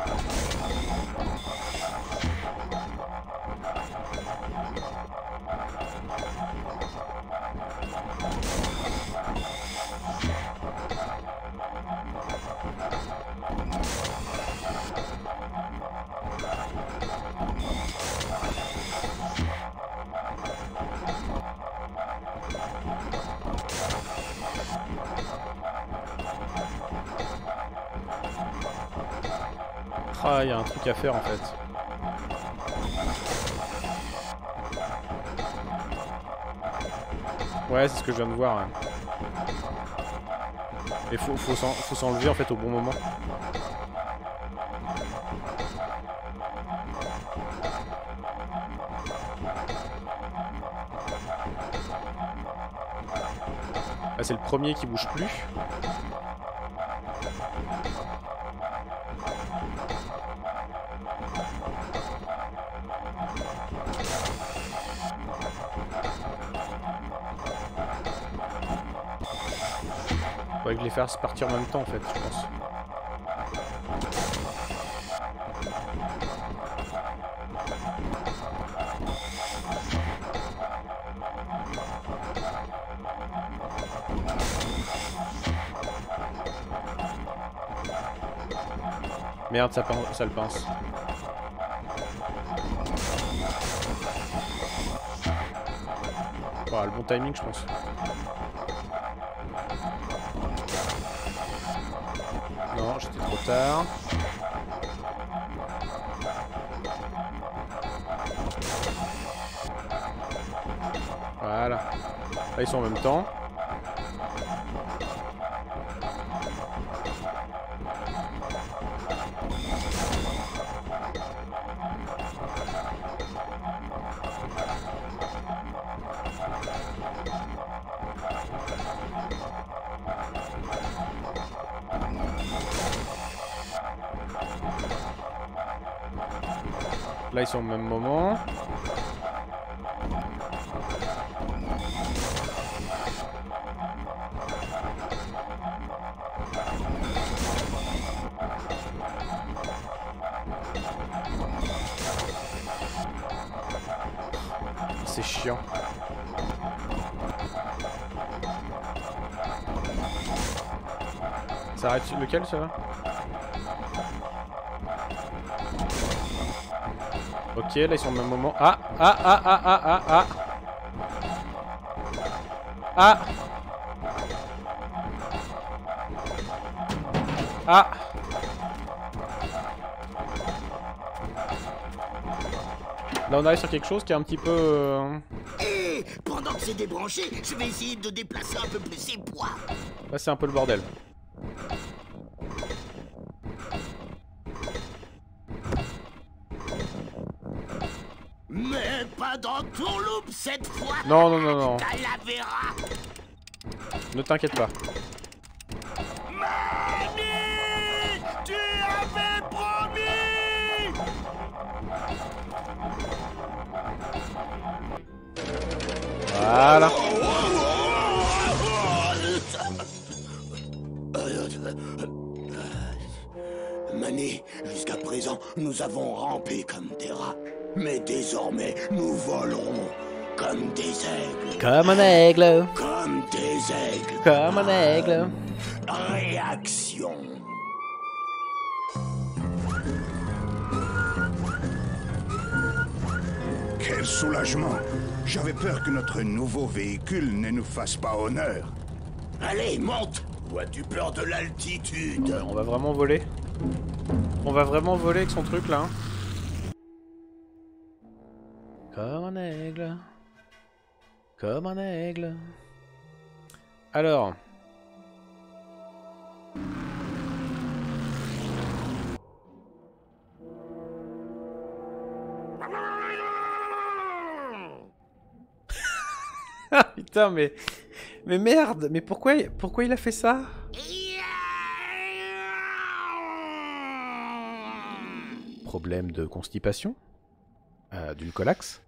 Ah, il y a un truc à faire en fait. Ouais, c'est ce que je viens de voir. Ouais. Et faut s'enlever en fait au bon moment. Là, c'est le premier qui bouge plus. Faudrait que les faire partir en même temps en fait, je pense. Merde, ça le pince. Voilà, le bon timing, je pense. Non, j'étais trop tard. Voilà. Là, ils sont en même temps. Là ils sont au même moment. C'est chiant. Ça arrête lequel ça va? Ok, là ils sont au même moment. Ah. Là on arrive sur quelque chose qui est un petit peu... Et pendant que c'est débranché, je vais essayer de déplacer un peu plus ses poids. Là c'est un peu le bordel. Mais pas dans ton loop cette fois. Non. Calavera. Ne t'inquiète pas. Manny, tu avais promis. Voilà. Manny, jusqu'à présent, nous avons rampé comme des rats. Mais désormais, nous volerons comme des aigles. Comme un aigle. Comme des aigles. Comme un aigle. Réaction. Quel soulagement! J'avais peur que notre nouveau véhicule ne nous fasse pas honneur. Allez, monte! Ou as-tu peur de l'altitude? On va vraiment voler. On va vraiment voler avec son truc là. Hein. Comme un aigle. Comme un aigle. Alors. Putain mais merde, mais pourquoi il a fait ça? Problème de constipation? Dulcolax?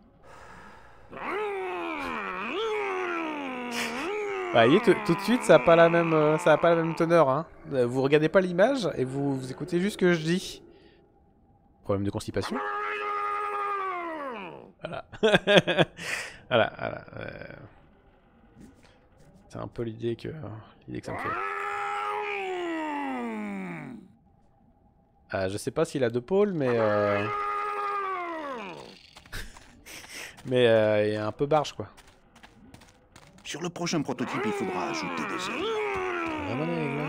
Bah, voyez, tout de suite, ça a pas la même teneur. Hein. Vous regardez pas l'image et vous écoutez juste ce que je dis. Problème de constipation? Voilà. voilà. C'est un peu l'idée que ça me fait. Je sais pas s'il a 2 pôles, mais mais il est un peu barge quoi. Sur le prochain prototype, il faudra ajouter des ailes.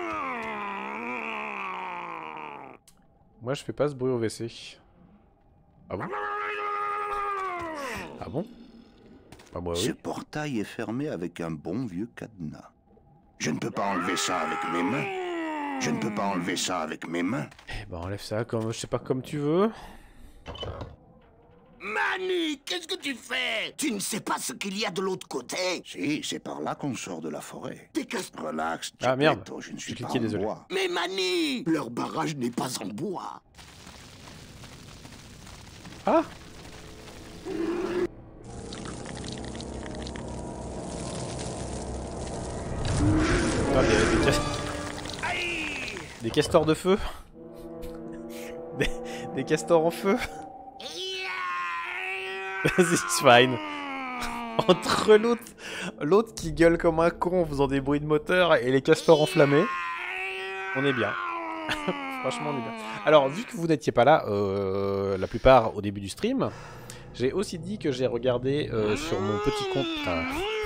Moi, je fais pas ce bruit au WC. Ah bon? Ah bon? Ah bah oui. Ce portail est fermé avec un bon vieux cadenas. Je ne peux pas enlever ça avec mes mains. Eh ben enlève ça comme, je sais pas, comme tu veux. Manny, qu'est-ce que tu fais? Tu ne sais pas ce qu'il y a de l'autre côté? Si, c'est par là qu'on sort de la forêt. Relax, ah merde, je ne suis j'ai pas cliqué, en désolé. bois. Mais Manny, leur barrage n'est pas en bois. Ah! Ah, des castors de feu. Des castors en feu. Vas-y, fine. Entre l'autre qui gueule comme un con en faisant des bruits de moteur et les castors enflammés, on est bien. Franchement, on est bien. Alors, vu que vous n'étiez pas là, la plupart au début du stream, j'ai aussi dit que j'ai regardé sur mon petit compte... Putain.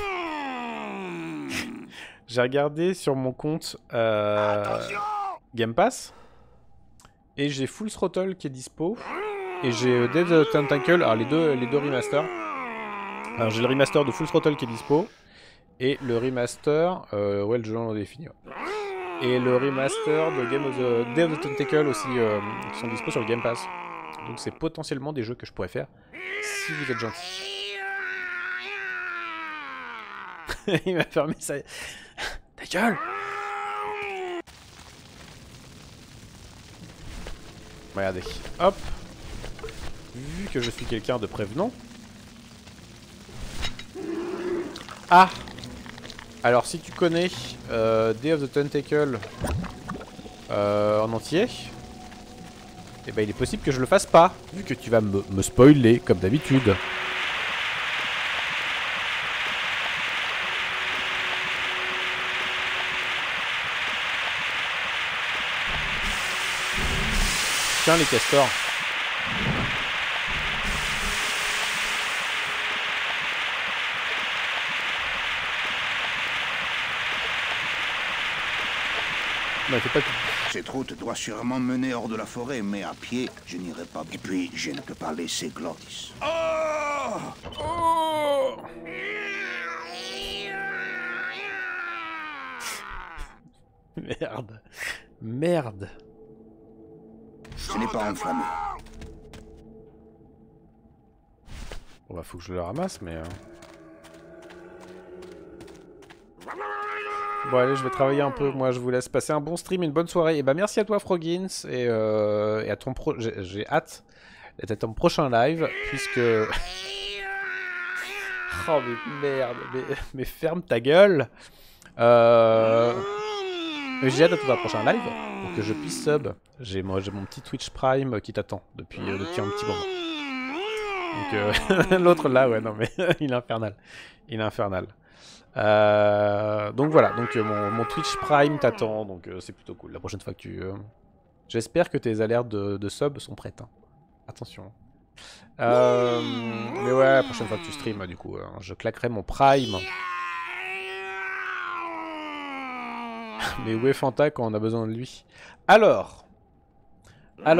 J'ai regardé sur mon compte Game Pass et j'ai Full Throttle qui est dispo et j'ai Dead Tentacle, alors les deux remasters. Alors j'ai le remaster de Full Throttle qui est dispo et le remaster, ouais le jeu en défini. Ouais. Et le remaster de Dead of the Tentacle aussi qui sont dispo sur le Game Pass. Donc c'est potentiellement des jeux que je pourrais faire si vous êtes gentil. Il m'a fermé ça. Ta gueule! Regardez. Hop! Vu que je suis quelqu'un de prévenant. Ah! Alors si tu connais Day of the Tentacle en entier, eh ben il est possible que je le fasse pas, vu que tu vas me spoiler comme d'habitude. Tiens les castors. Non, pas... Cette route doit sûrement mener hors de la forêt, mais à pied, je n'irai pas. Et puis, je ne peux pas laisser Glottis. Oh oh Merde. Merde. Ce n'est pas enflammé. Bon bah faut que je le ramasse, mais... Bon allez, je vais travailler un peu, moi je vous laisse passer un bon stream, une bonne soirée. Et bah merci à toi Froggins, et à ton j'ai hâte d'être à ton prochain live, puisque... Oh mais merde, mais ferme ta gueule. J'ai hâte d'être à ton prochain live, pour que je puisse sub. J'ai mon petit Twitch Prime qui t'attend depuis un petit moment. Donc l'autre là, ouais non mais il est infernal. Il est infernal. Donc voilà, donc mon Twitch Prime t'attend, donc c'est plutôt cool. La prochaine fois que tu... J'espère que tes alertes de sub sont prêtes. Hein. Attention. Mais ouais, la prochaine fois que tu streams, du coup, je claquerai mon Prime. Mais où est Fanta quand on a besoin de lui? Alors, à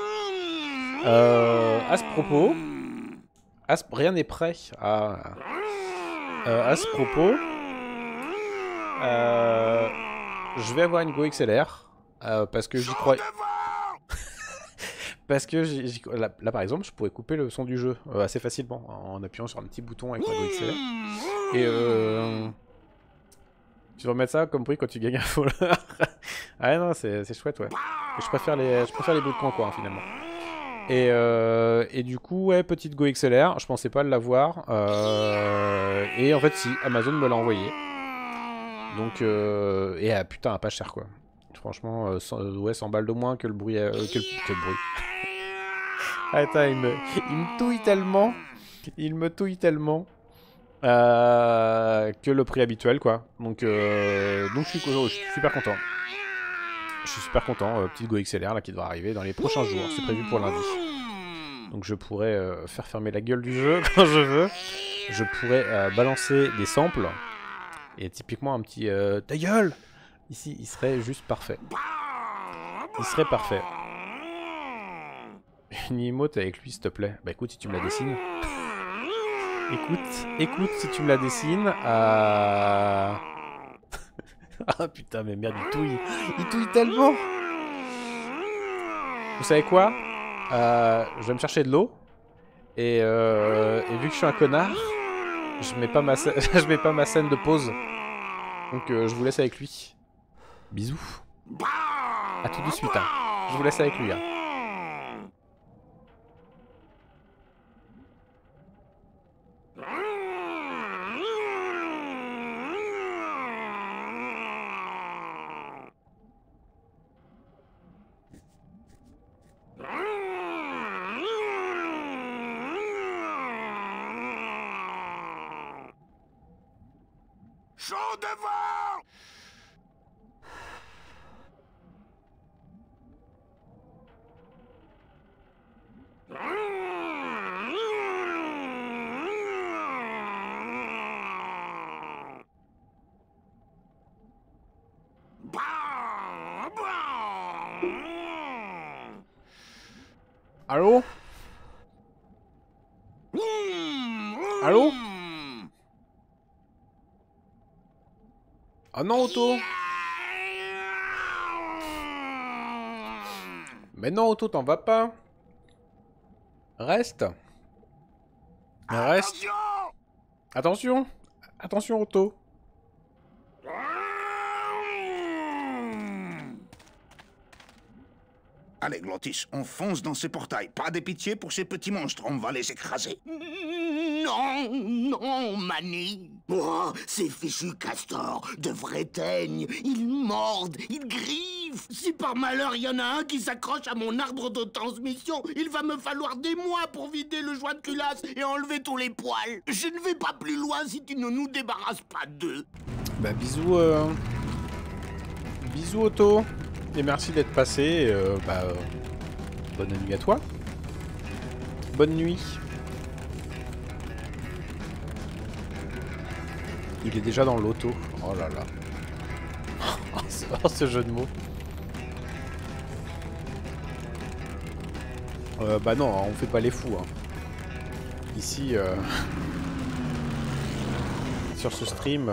ce propos... rien n'est prêt. À ce propos, je vais avoir une Go XLR parce que j'y crois. Parce que là par exemple, je pourrais couper le son du jeu assez facilement en appuyant sur un petit bouton avec ma Go XLR. Et tu vas mettre ça comme bruit quand tu gagnes un follower. Ah non, c'est chouette, ouais. Et je préfère les bruits de coin, finalement. Et du coup, ouais, petite Go XLR, je pensais pas l'avoir. Et en fait, si, Amazon me l'a envoyé. Donc, et putain, à pas cher quoi. Franchement, ouais, 100 balles de moins que le bruit. Que le bruit. Attends, il me touille tellement. Il me touille tellement. Que le prix habituel quoi. Donc je suis super content. Je suis super content, petite Go XLR là qui devra arriver dans les prochains jours, c'est prévu pour lundi. Donc je pourrais faire fermer la gueule du jeu quand je veux. Je pourrais balancer des samples. Et typiquement un petit ta gueule ici, il serait juste parfait. Il serait parfait. Une emote avec lui s'il te plaît. Bah écoute si tu me la dessines. Écoute si tu me la dessines. Ah putain mais merde il touille tellement. Vous savez quoi, je vais me chercher de l'eau et vu que je suis un connard, je mets pas ma scène de pause. Donc je vous laisse avec lui. Bisous. À tout de suite hein. Je vous laisse avec lui hein. Chaud devant! Allô? Allô? Ah non, Otto! Mais non, Otto, t'en vas pas! Reste! Reste! Attention! Attention, Otto! Allez, Glottis, on fonce dans ces portails. Pas de pitié pour ces petits monstres, on va les écraser. Non, non, Mani. Oh, ces fichus castors de vrais teignes. Ils mordent, ils griffent. Si par malheur il y en a un qui s'accroche à mon arbre de transmission, il va me falloir des mois pour vider le joint de culasse et enlever tous les poils. Je ne vais pas plus loin si tu ne nous débarrasses pas d'eux. Bah bisous, bisous Otto. Et merci d'être passé. Bonne nuit à toi. Bonne nuit. Il est déjà dans l'auto. Oh là là. Oh, ce jeu de mots. Bah non, on fait pas les fous. Hein. Ici, sur ce stream,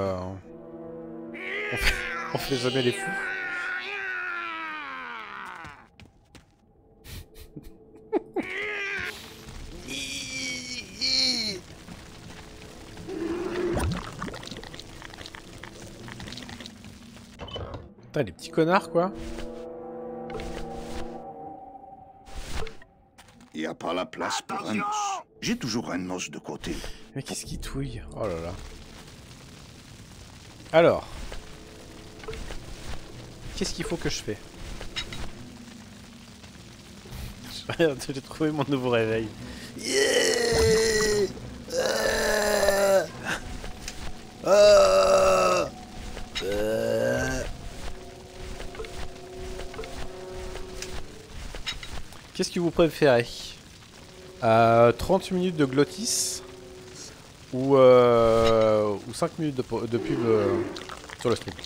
on fait jamais les fous. Putain, les petits connards, quoi. Il n'y a pas la place pour un os. J'ai toujours un os de côté. Mais qu'est-ce qui touille? Oh là là. Alors. Qu'est-ce qu'il faut que je fais? J'ai trouvé mon nouveau réveil. Qu'est-ce que vous préférez? 30 minutes de Glottis ou 5 minutes de pub sur le stream?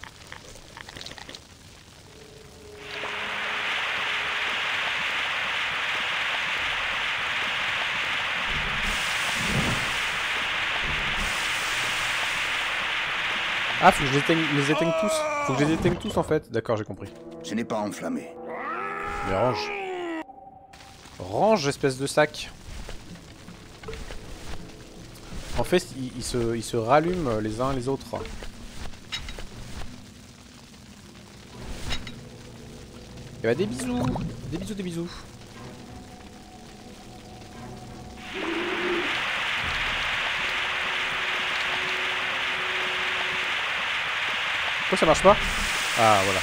Ah, faut que je les éteigne tous. Faut que je les éteigne tous en fait. D'accord, j'ai compris. Ce n'est pas enflammé. Mais range. Range, espèce de sac. En fait, ils se rallument les uns les autres. Et bah des bisous. Des bisous, des bisous. Pourquoi ça marche pas? Ah, voilà.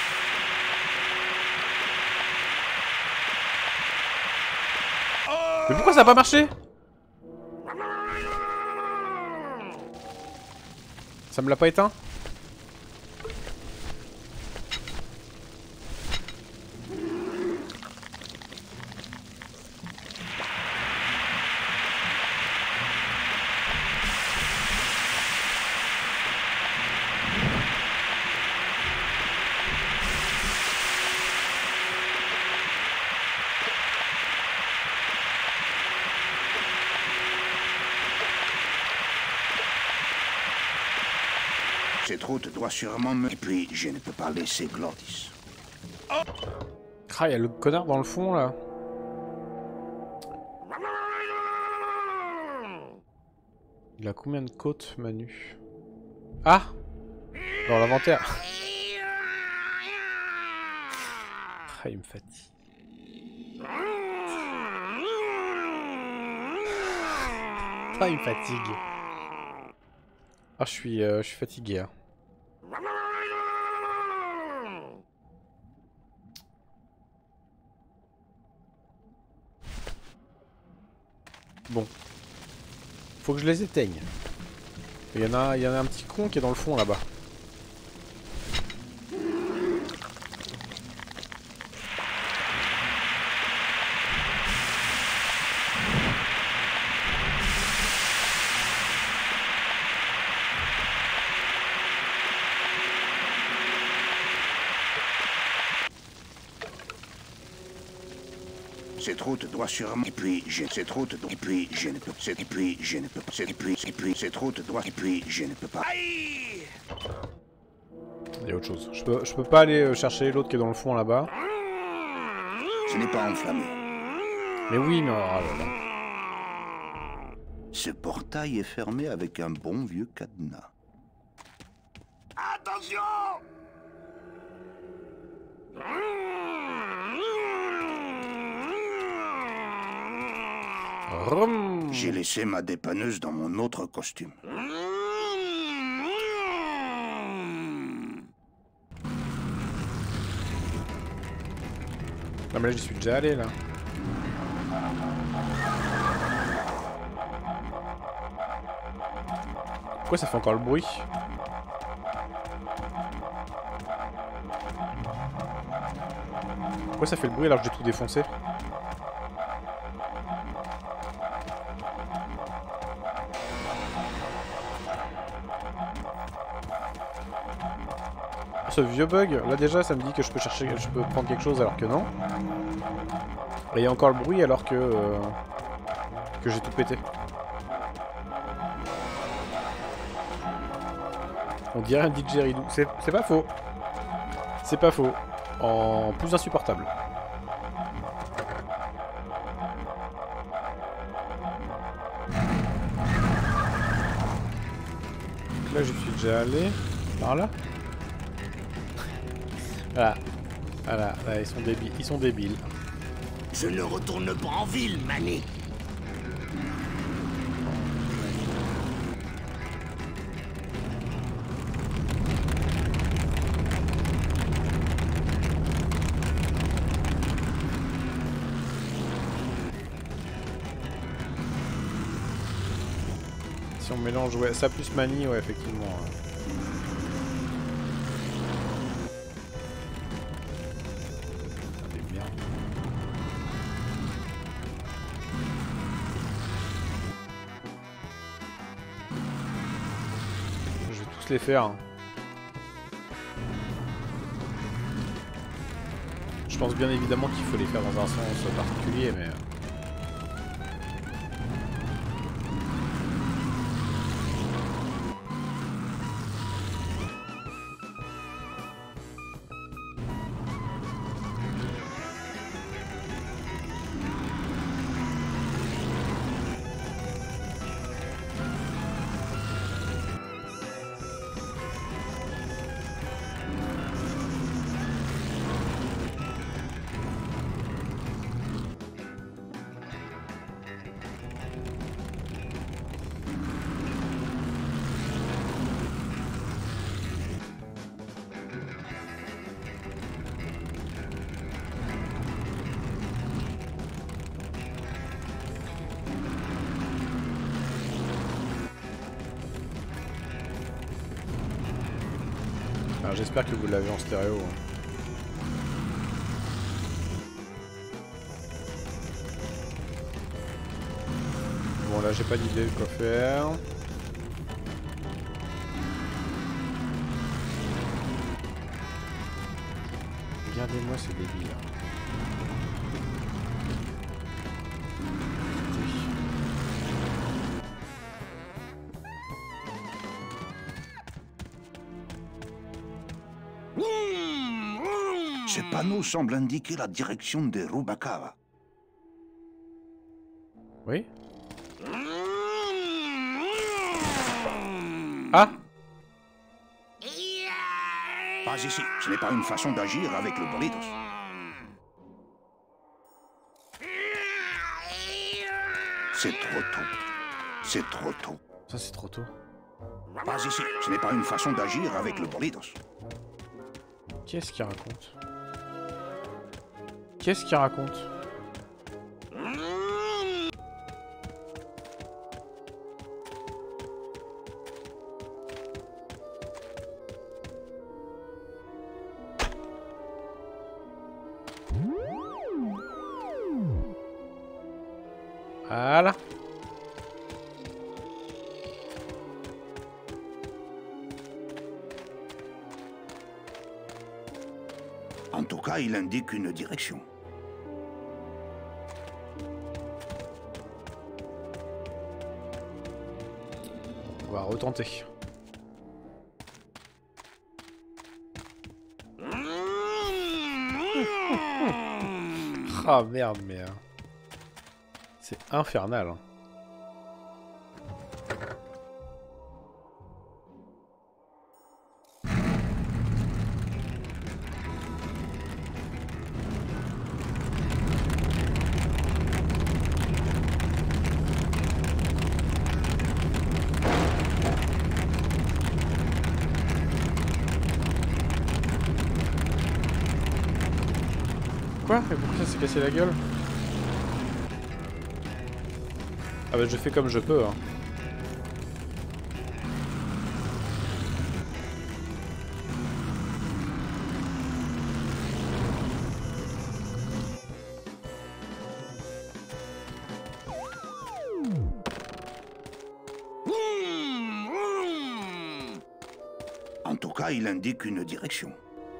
Mais pourquoi ça a pas marché? Ça me l'a pas éteint? Cette route doit sûrement me... Et puis, je ne peux pas laisser Glottis. Ah, il y a le connard dans le fond, là. Il a combien de côtes, Manu? Ah! Dans l'inventaire. Ah, il me fatigue. Ah, il me fatigue. Ah, je suis fatigué, hein. Bon. Faut que je les éteigne. Il y en a un petit con qui est dans le fond là-bas. Cette route doit sûrement... Et puis, cette route... Et puis, je ne peux... Et puis, je ne peux... Et puis, cette route doit... Et puis, je ne peux pas... Il y a autre chose. Je peux pas aller chercher l'autre qui est dans le fond là-bas. Ce n'est pas enflammé. Mais oui, mais... Oh là là. Ce portail est fermé avec un bon vieux cadenas. Attention! Vroom. J'ai laissé ma dépanneuse dans mon autre costume. Non mais là j'y suis déjà allé là. Pourquoi ça fait encore le bruit? Pourquoi ça fait le bruit alors que j'ai tout défoncé? Ce vieux bug, là déjà ça me dit que je peux chercher, je peux prendre quelque chose alors que non. Et il y a encore le bruit alors que j'ai tout pété. On dirait un didgeridoo. C'est pas faux. C'est pas faux. En plus insupportable. Donc là, j'y suis déjà allé. Par là. Voilà. Voilà. Là, ils sont débiles. Ils sont débiles. Je ne retourne pas en ville, Manny. Si on mélange ouais, ça plus Manny, ouais, effectivement. Ah, mais merde. Je vais tous les faire. Je pense bien évidemment qu'il faut les faire dans un sens particulier, mais... J'espère que vous l'avez en stéréo. Bon là j'ai pas d'idée de quoi faire. Regardez-moi ces débiles. Ces panneaux semblent indiquer la direction de Rubacava. Oui. Ah! Pas ici, ce n'est pas une façon d'agir avec le Bolidos. C'est trop tôt. C'est trop tôt. Ça c'est trop tôt. Pas ici, ce n'est pas une façon d'agir avec le Bolidos. Qu'est-ce qu'il raconte? Qu'est-ce qu'il raconte? Voilà. En tout cas, il indique une direction. On va retenter. Ah merde, mais... c'est infernal. Quoi? Mais pourquoi ça s'est cassé la gueule? Ah bah je fais comme je peux hein. En tout cas, il indique une direction.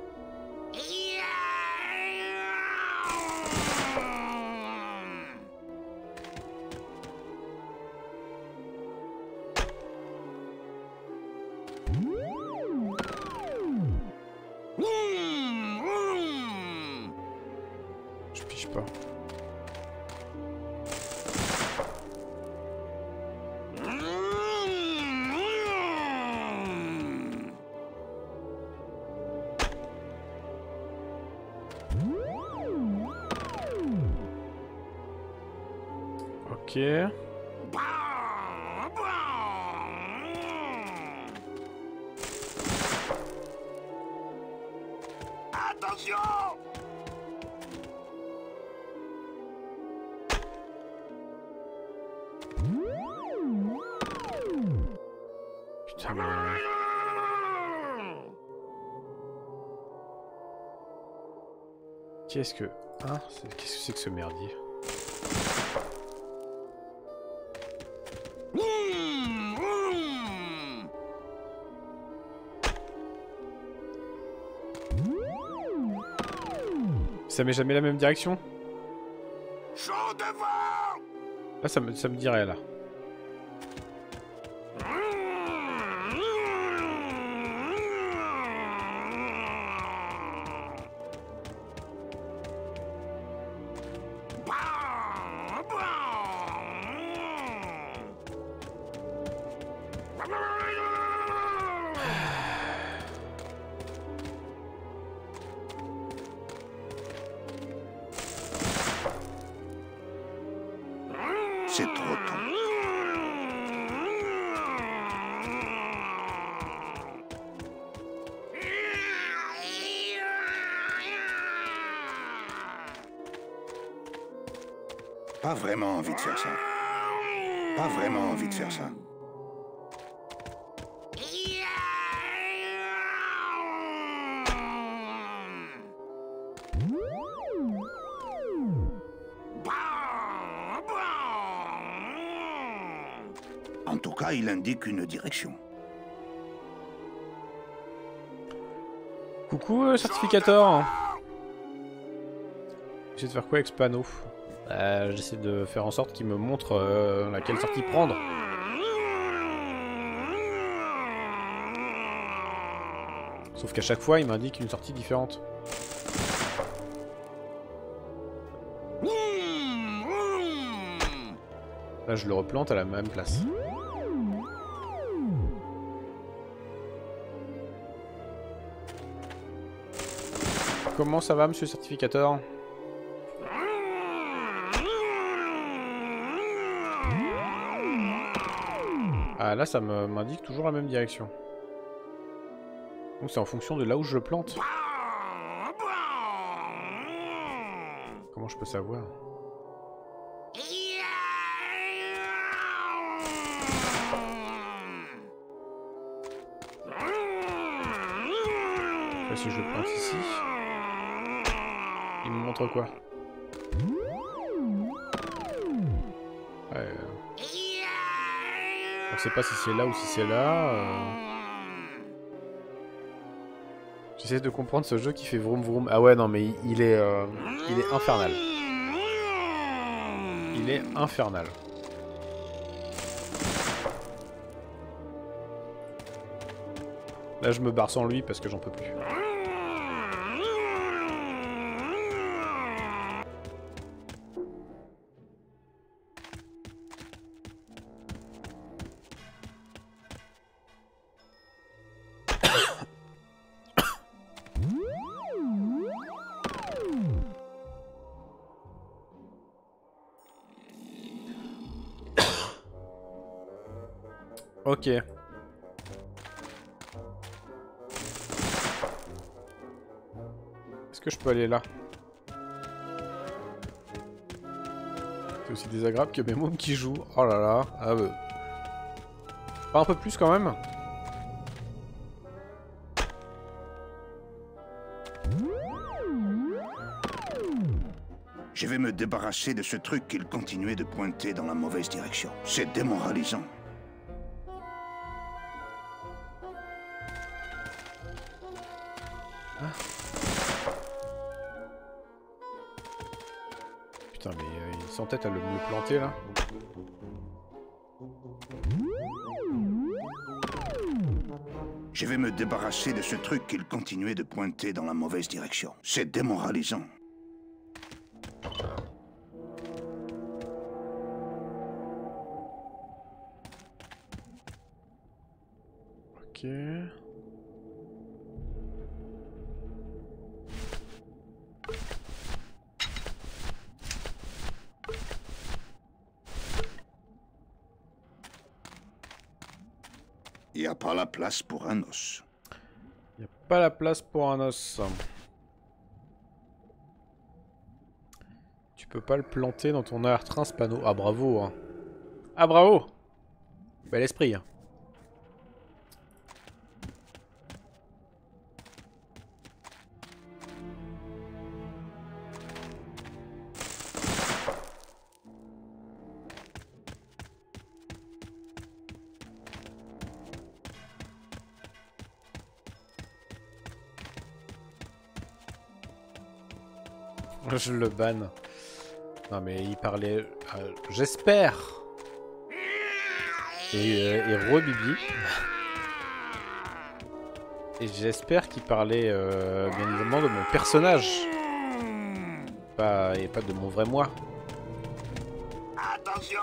Je pige pas. Ok. Attention! Putain mais... Qu'est-ce que... Hein? Qu'est-ce que c'est que ce merdier? Ça met jamais la même direction? Chaud devant! Là ça me dirait là. C'est trop tôt. Pas vraiment envie de faire ça. Pas vraiment envie de faire ça. En tout cas, il indique une direction. Coucou certificateur. J'essaie de faire quoi avec ce panneau? J'essaie de faire en sorte qu'il me montre laquelle sortie prendre. Sauf qu'à chaque fois, il m'indique une sortie différente. Là, je le replante à la même place. Comment ça va, monsieur le certificateur? Ah, là, ça m'indique toujours la même direction. Donc c'est en fonction de là où je le plante. Comment je peux savoir? Là, si je le plante ici, il me montre quoi? Ouais. On sait pas si c'est là ou si c'est là. J'essaie de comprendre ce jeu qui fait vroom vroom. Ah ouais, non, mais il est infernal. Il est infernal. Là, je me barre sans lui parce que j'en peux plus. Ok. Est-ce que je peux aller là? C'est aussi désagréable que mes mômes qui jouent. Oh là là. Ah bah. Pas un peu plus quand même? Je vais me débarrasser de ce truc qu'il continuait de pointer dans la mauvaise direction. C'est démoralisant. Ah. Putain, mais il s'entête à me le planter là. Je vais me débarrasser de ce truc qu'il continuait de pointer dans la mauvaise direction. C'est démoralisant. Ok. Il n'y a pas la place pour un os. Il n'y a pas la place pour un os. Tu peux pas le planter dans ton train ce panneau. Ah bravo hein. Ah bravo. Bel esprit hein. Je le banne. Non mais il parlait... j'espère. Et re-Bibi. Et j'espère qu'il parlait bien évidemment de mon personnage. Et pas de mon vrai moi. Attention!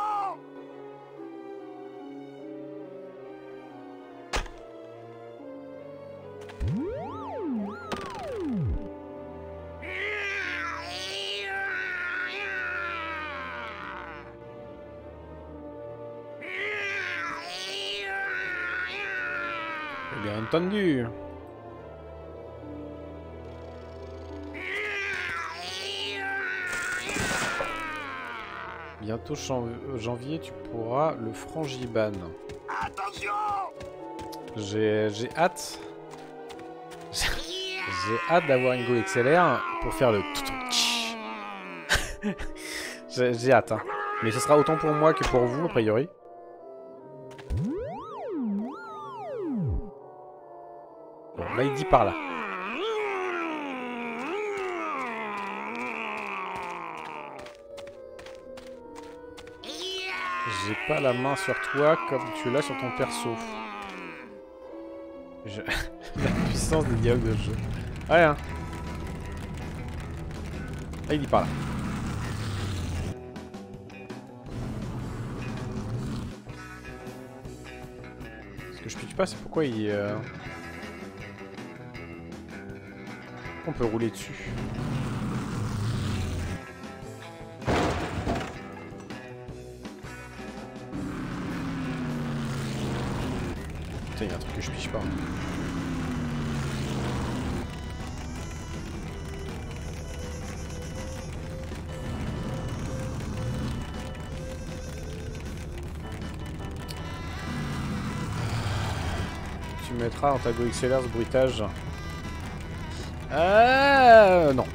Bien entendu. Bientôt janvier, tu pourras le frangiban. Attention! J'ai hâte. J'ai hâte d'avoir une Go XLR pour faire le... J'ai hâte, hein. Mais ce sera autant pour moi que pour vous, a priori. Bon, là, il dit par là. J'ai pas la main sur toi comme tu l'as sur ton perso. La puissance des dialogues de jeu. Ouais, hein. Là, il dit par là. Ce que je pique pas, c'est pourquoi il... On peut rouler dessus. Putain, il y a un truc que je piche pas. Tu mettras dans ta Go XLR ce bruitage. Non.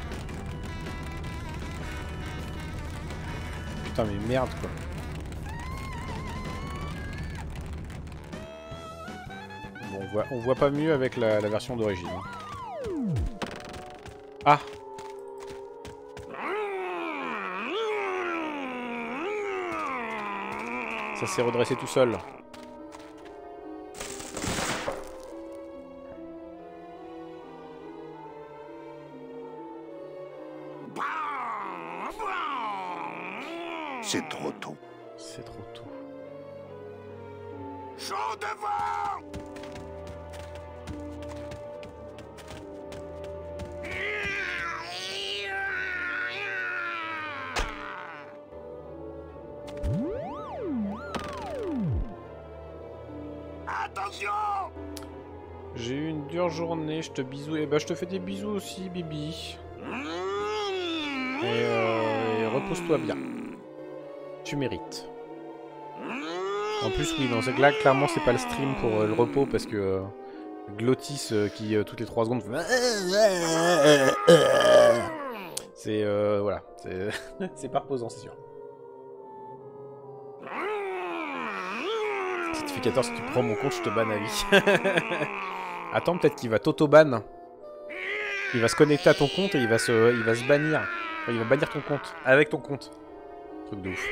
Putain mais merde quoi. Bon, on voit pas mieux avec la version d'origine. Ah. Ça s'est redressé tout seul. C'est trop tôt. C'est trop tôt. Chaud devant! Attention! J'ai eu une dure journée, je te bisous. Et bah je te fais des bisous aussi, Bibi. Et repose-toi bien. Tu mérites. En plus, oui, dans ce là, clairement, c'est pas le stream pour le repos parce que Glottis qui toutes les 3 secondes. C'est voilà, c'est pas reposant, c'est sûr. Certificateur, si tu prends mon compte, je te banne à vie. Attends, peut-être qu'il va t'auto-ban. Il va se connecter à ton compte et il va se bannir. Enfin, il va bannir ton compte avec ton compte. Truc de ouf.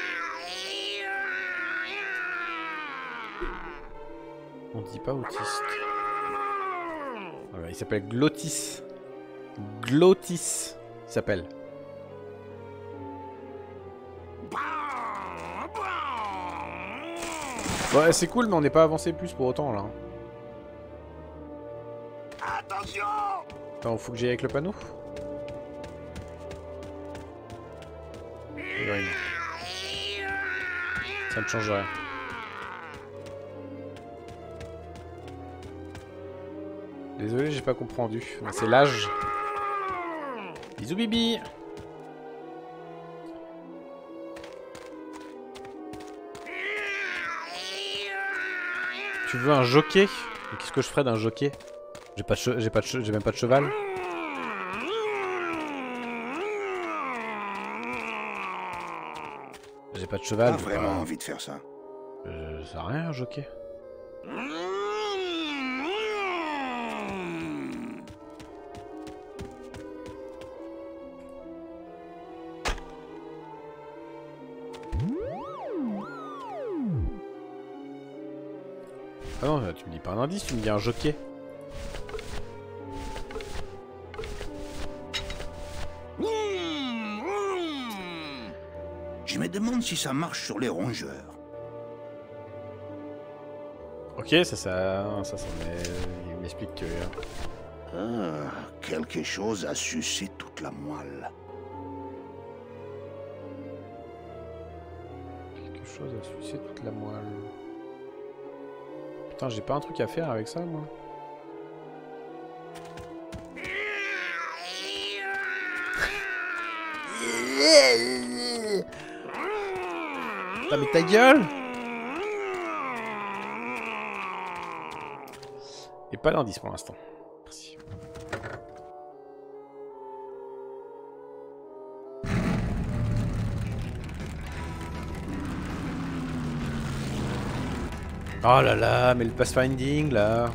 On dit pas autiste. Voilà, il s'appelle Glottis. Glottis, il s'appelle. Ouais, c'est cool, mais on n'est pas avancé plus pour autant là. Attention! Attends, faut que j'aille avec le panneau. Ouais, non. Ça ne change rien. Désolé, j'ai pas compris. C'est l'âge. Bisous Bibi. Tu veux un jockey? Qu'est-ce que je ferais d'un jockey? J'ai même pas de cheval. J'ai pas de cheval. Pas vraiment envie de faire ça. Ça sert à rien un jockey. Ah non, tu me dis pas un indice, tu me dis un jockey. Je me demande si ça marche sur les rongeurs. Ok, ça il m'explique que... Ah, quelque chose a sucé toute la moelle. Quelque chose a sucé toute la moelle. Putain, j'ai pas un truc à faire avec ça, moi. Putain, mais ta gueule! Et pas d'indice pour l'instant. Merci. Oh là là, mais le pathfinding là.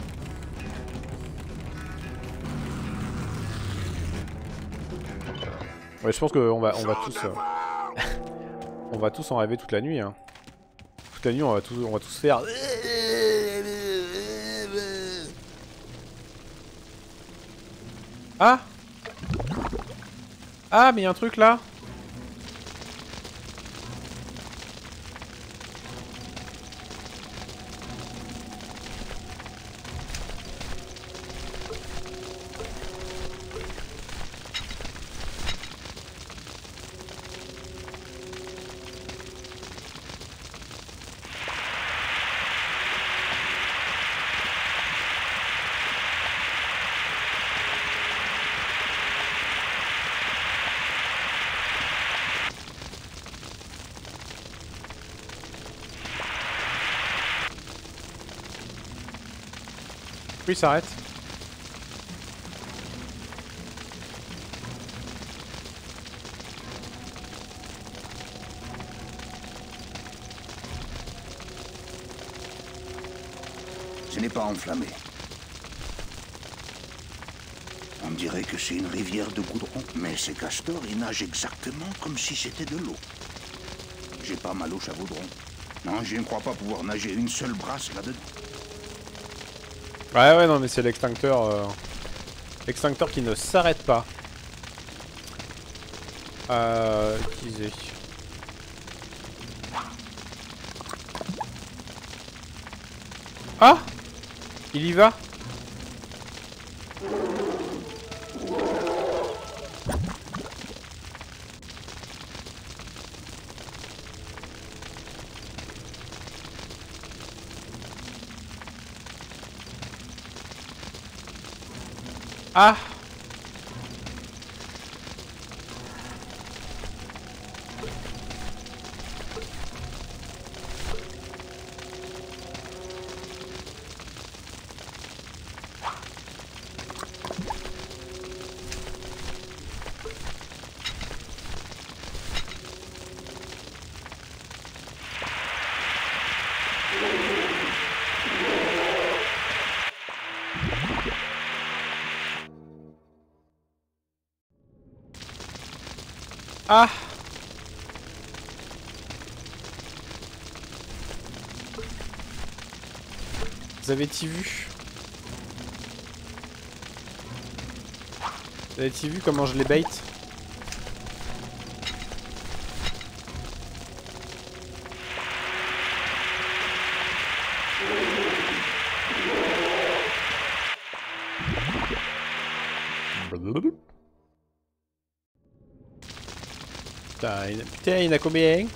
Ouais, je pense qu'on va tous on va tous en rêver toute la nuit hein. Toute la nuit on va tous faire. Ah! Ah, mais il y a un truc là! Oui, ça arrête. Ce n'est pas enflammé. On dirait que c'est une rivière de goudron. Mais ces castors, ils nagent exactement comme si c'était de l'eau. J'ai pas ma louche à goudron. Non, je ne crois pas pouvoir nager une seule brasse là-dedans. Ouais, non, mais c'est l'extincteur. L'extincteur qui ne s'arrête pas. Utiliser. Ah! Il y va? Ah! Ah! Vous avez-tu vu? Vous avez-tu vu comment je les bait? Putain, il y en a combien?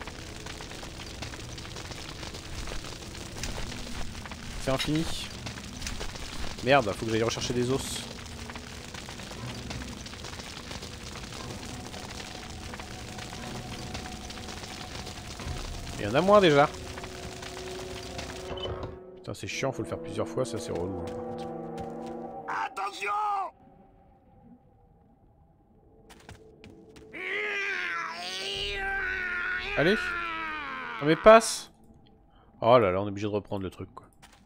C'est infini. Merde, faut que j'aille rechercher des os. Il y en a moins déjà. Putain, c'est chiant, faut le faire plusieurs fois, ça c'est relou. Hein, par contre. Attention! Allez. Non mais passe. Oh là là, on est obligé de reprendre le truc quoi.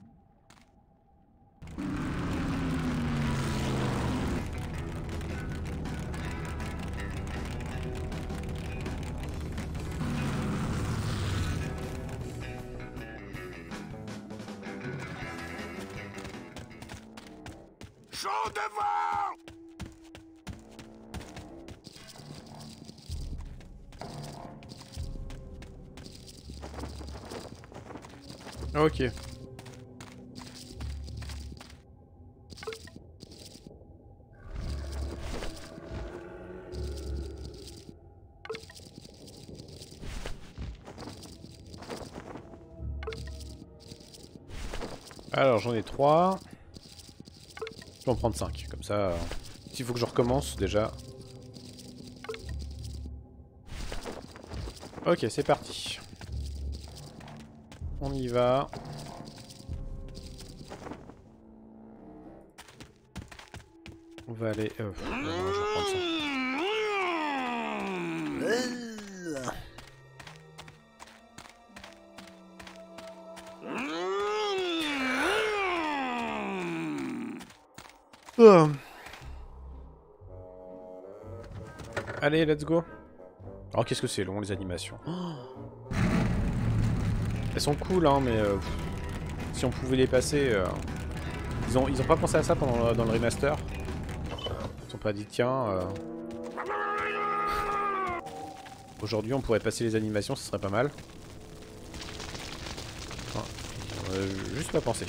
Chaud devant! Ok. Alors j'en ai 3. Je vais en prendre 5. Comme ça, s'il faut que je recommence déjà. Ok, c'est parti. On y va. On va aller... non, je vais prendre ça. Allez, let's go. Oh, qu'est-ce que c'est long, les animations. Elles sont cool, hein, mais si on pouvait les passer... Ils ont pas pensé à ça pendant dans le remaster. Ils sont pas dit, tiens... Aujourd'hui, on pourrait passer les animations, ce serait pas mal. Juste pas penser.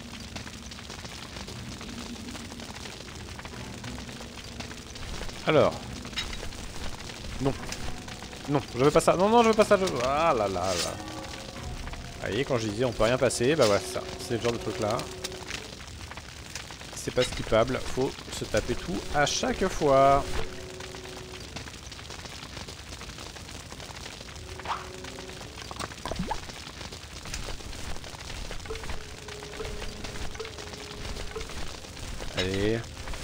Alors... Non. Non, je veux pas ça. Non, non, je veux pas ça. Ah là là là. Vous voyez, quand je disais on peut rien passer, bah voilà, c'est ça. C'est le genre de truc là. C'est pas skippable. Faut se taper tout à chaque fois. Allez.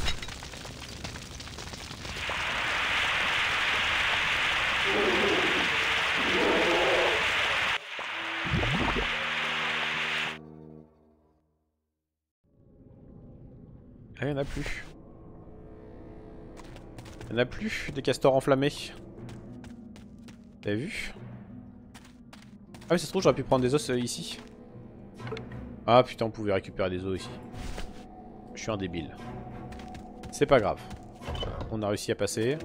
Là, il n'y en a plus. Il n'y en a plus des castors enflammés. T'as vu? Ah oui, ça se trouve, j'aurais pu prendre des os ici. Ah putain, on pouvait récupérer des os ici. Je suis un débile. C'est pas grave. On a réussi à passer.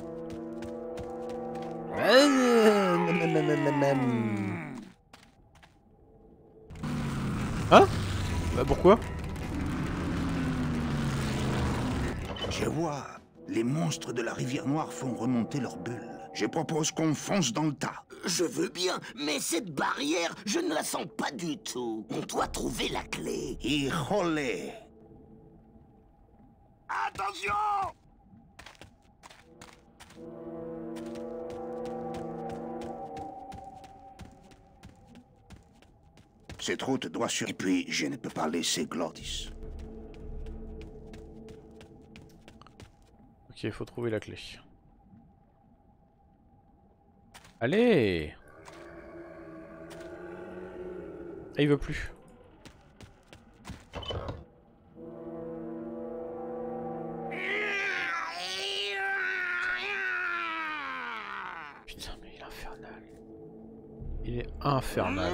Hein? Bah pourquoi? Je vois. Les monstres de la rivière Noire font remonter leurs bulles. Je propose qu'on fonce dans le tas. Je veux bien, mais cette barrière, je ne la sens pas du tout. On doit trouver la clé. Híjole! Attention! Cette route doit sur... Et puis, je ne peux pas laisser Glordis. Ok, il faut trouver la clé. Allez! Ah, il veut plus. Il est infernal.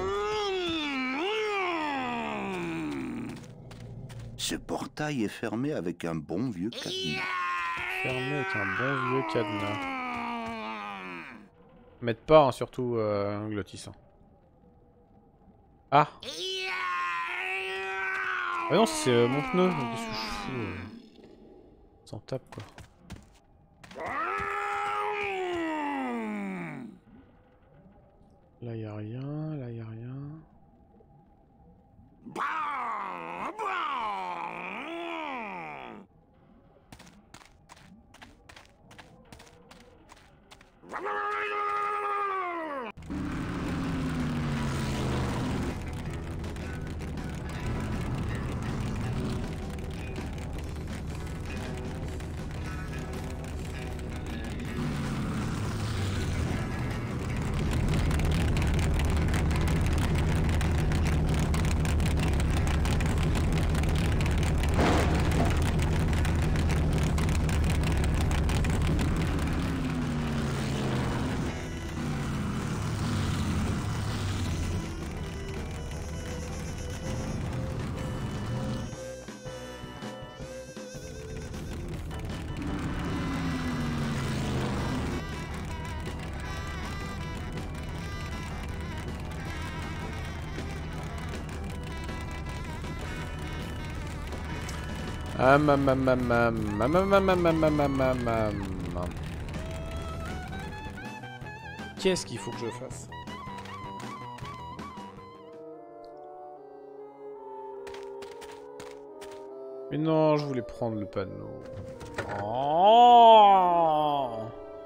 Ce portail est fermé avec un bon vieux cadenas. Fermé avec un bon vieux cadenas. M'aide pas, hein, surtout Glottis. Hein. Ah! Ah non, c'est mon pneu. Qu'est-ce que je fous? S'en tape quoi. Là y'a rien, là y'a rien. Qu'est-ce qu'il faut que je fasse? Mais non, je voulais prendre le panneau. Oh,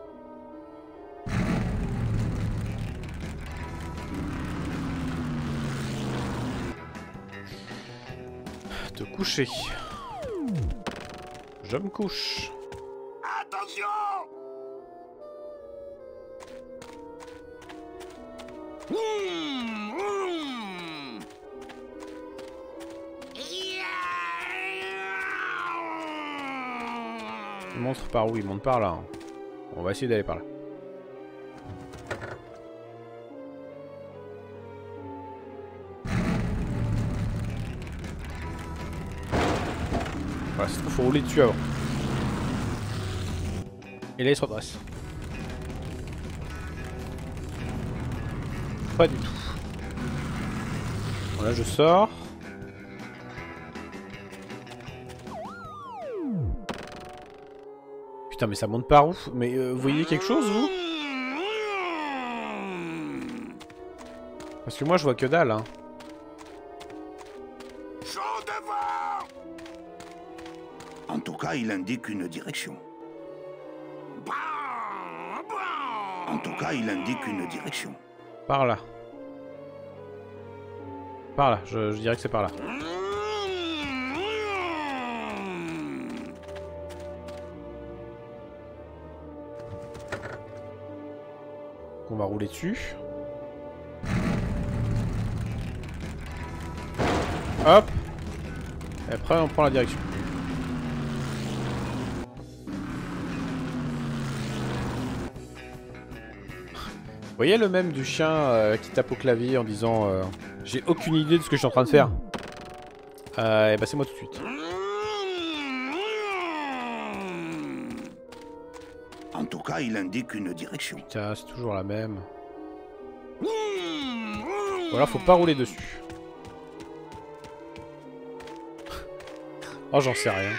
te coucher. Je me couche. Attention! Il montre par où? Il monte par là. Hein. On va essayer d'aller par là. Voilà, c'est trop, faut rouler dessus avant. Et là il se redresse. Pas du tout. Bon, là je sors. Putain mais ça monte par où? Mais vous voyez quelque chose vous? Parce que moi je vois que dalle hein. En tout cas, il indique une direction. En tout cas, il indique une direction. Par là. Par là, je dirais que c'est par là. On va rouler dessus. Hop. Et après on prend la direction. Vous voyez le mème du chien qui tape au clavier en disant j'ai aucune idée de ce que je suis en train de faire. Et bah c'est moi tout de suite. En tout cas, il indique une direction. Putain, c'est toujours la même. Ou alors faut pas rouler dessus. Oh j'en sais rien.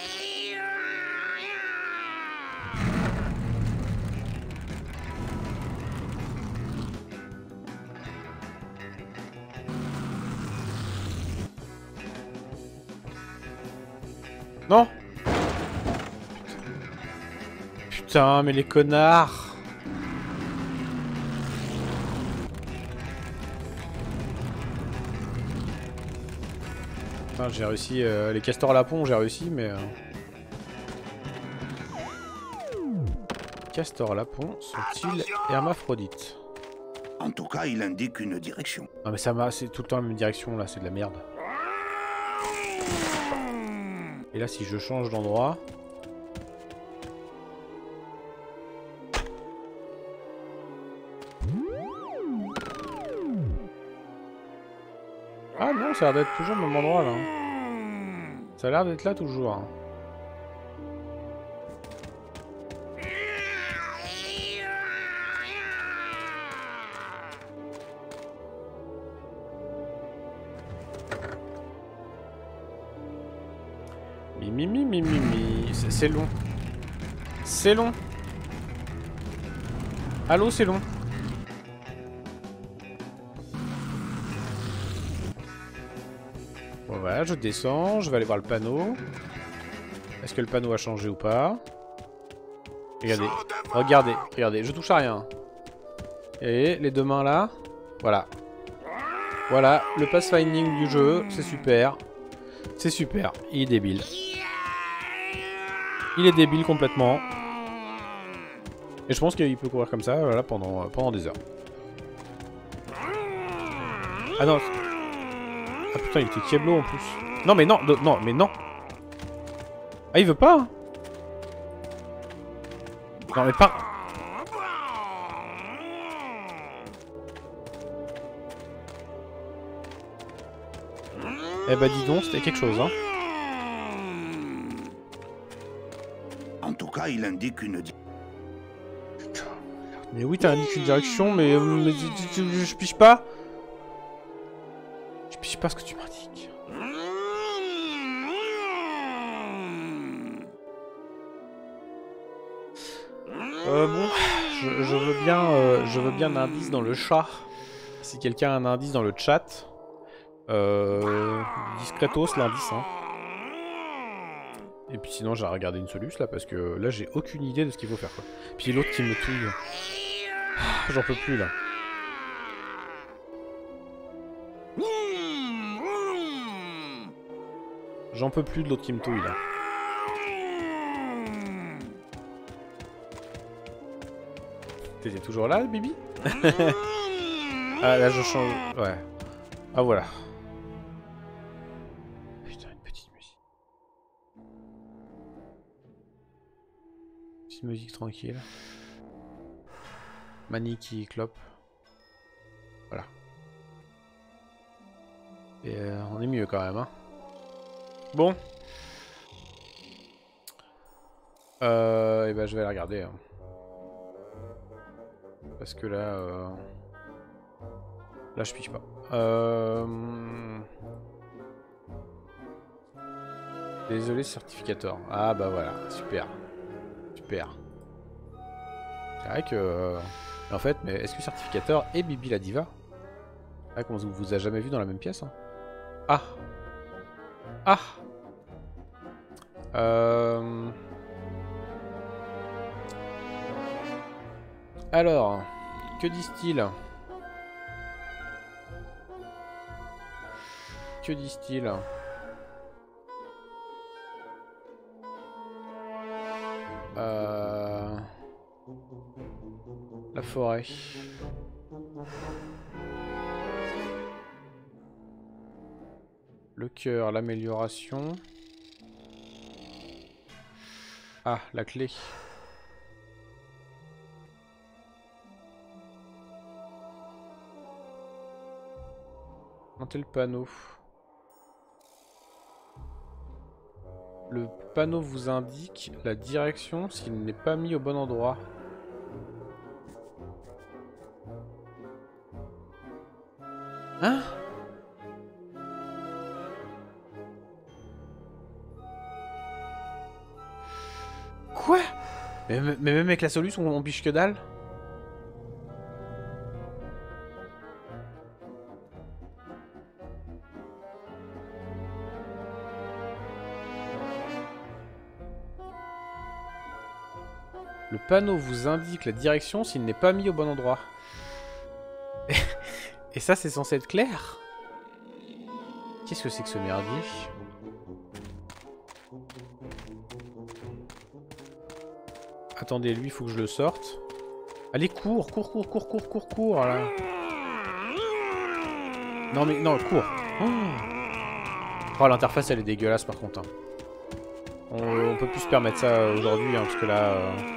Non. Putain, mais les connards. Putain, j'ai réussi. Les castors lapons, j'ai réussi, mais... Castors lapons sont-ils hermaphrodites? En tout cas, il indique une direction. Non mais ça m'a... C'est tout le temps la même direction, là, c'est de la merde. Et là, si je change d'endroit... Ah non, ça a l'air d'être toujours au même endroit là. Ça a l'air d'être là toujours. Mimi. C'est long. C'est long. Allô, c'est long. Bon, voilà, je descends. Je vais aller voir le panneau. Est-ce que le panneau a changé ou pas? Regardez. Je touche à rien. Et les deux mains là. Voilà. Voilà, le pathfinding du jeu. C'est super. C'est super. Il est débile. Il est débile complètement. Et je pense qu'il peut courir comme ça voilà, pendant des heures. Ah non. Ah putain, il était Kieblo en plus. Non mais non, mais non. Ah il veut pas hein. Non mais pas. Eh bah dis donc, c'était quelque chose hein. En tout cas, il indique une... Mais oui, t'as indiqué une direction, mais je pige pas. Je pige pas ce que tu m'indiques. Bon, je veux bien un indice dans le chat. Si quelqu'un a un indice dans le chat, discretos l'indice. Hein. Et puis sinon, j'ai regardé une soluce là parce que là, j'ai aucune idée de ce qu'il faut faire quoi. Puis l'autre qui me touille. J'en peux plus là. J'en peux plus de l'autre qui me touille là. T'étais toujours là, Bibi? Ah là je change. Ouais. Ah voilà. Putain, une petite musique. Petite musique tranquille. Mani qui clope. Voilà. Et on est mieux quand même, hein. Bon. Et ben je vais la regarder. Hein. Parce que là... Là je piche pas. Désolé certificateur. Ah bah voilà, super. Super. C'est vrai que... En fait, mais est-ce que certificateur et Bibi la diva? Ah, comment on vous a jamais vu dans la même pièce hein. Ah. Ah. Alors, que disent-ils? Que disent-ils? La forêt. Le cœur, l'amélioration. Ah, la clé. Montez le panneau. Le panneau vous indique la direction s'il n'est pas mis au bon endroit. Hein? Quoi? Mais même avec la solution, on biche que dalle? Le panneau vous indique la direction s'il n'est pas mis au bon endroit. Et ça, c'est censé être clair? Qu'est-ce que c'est que ce merdier? Attendez, lui, il faut que je le sorte. Allez, cours, là. Non, mais, non, cours. Oh, l'interface, elle est dégueulasse, par contre. Hein. On peut plus se permettre ça aujourd'hui, hein, parce que là...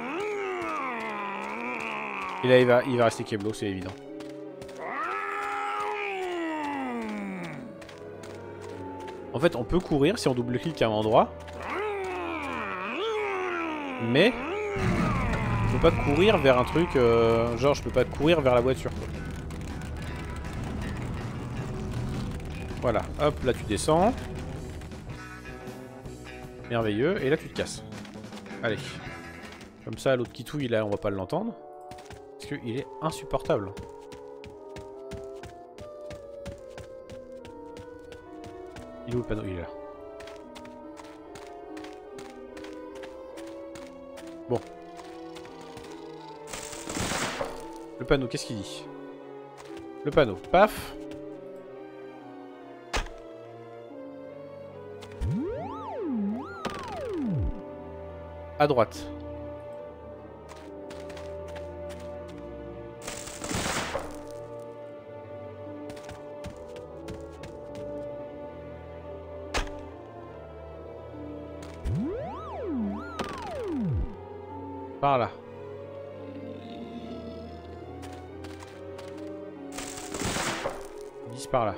Et là, il va rester Keblo, c'est évident. En fait, on peut courir si on double-clique à un endroit. Mais... je peux pas courir vers un truc... genre, je peux pas courir vers la voiture, quoi. Voilà, hop, là tu descends. Merveilleux, et là tu te casses. Allez. Comme ça, l'autre qui touille, là, on va pas l'entendre. Parce qu'il est insupportable. Il est où le panneau? Il est là. Bon. Le panneau, qu'est-ce qu'il dit? Le panneau, paf. À droite. Par là. Ils disent par là.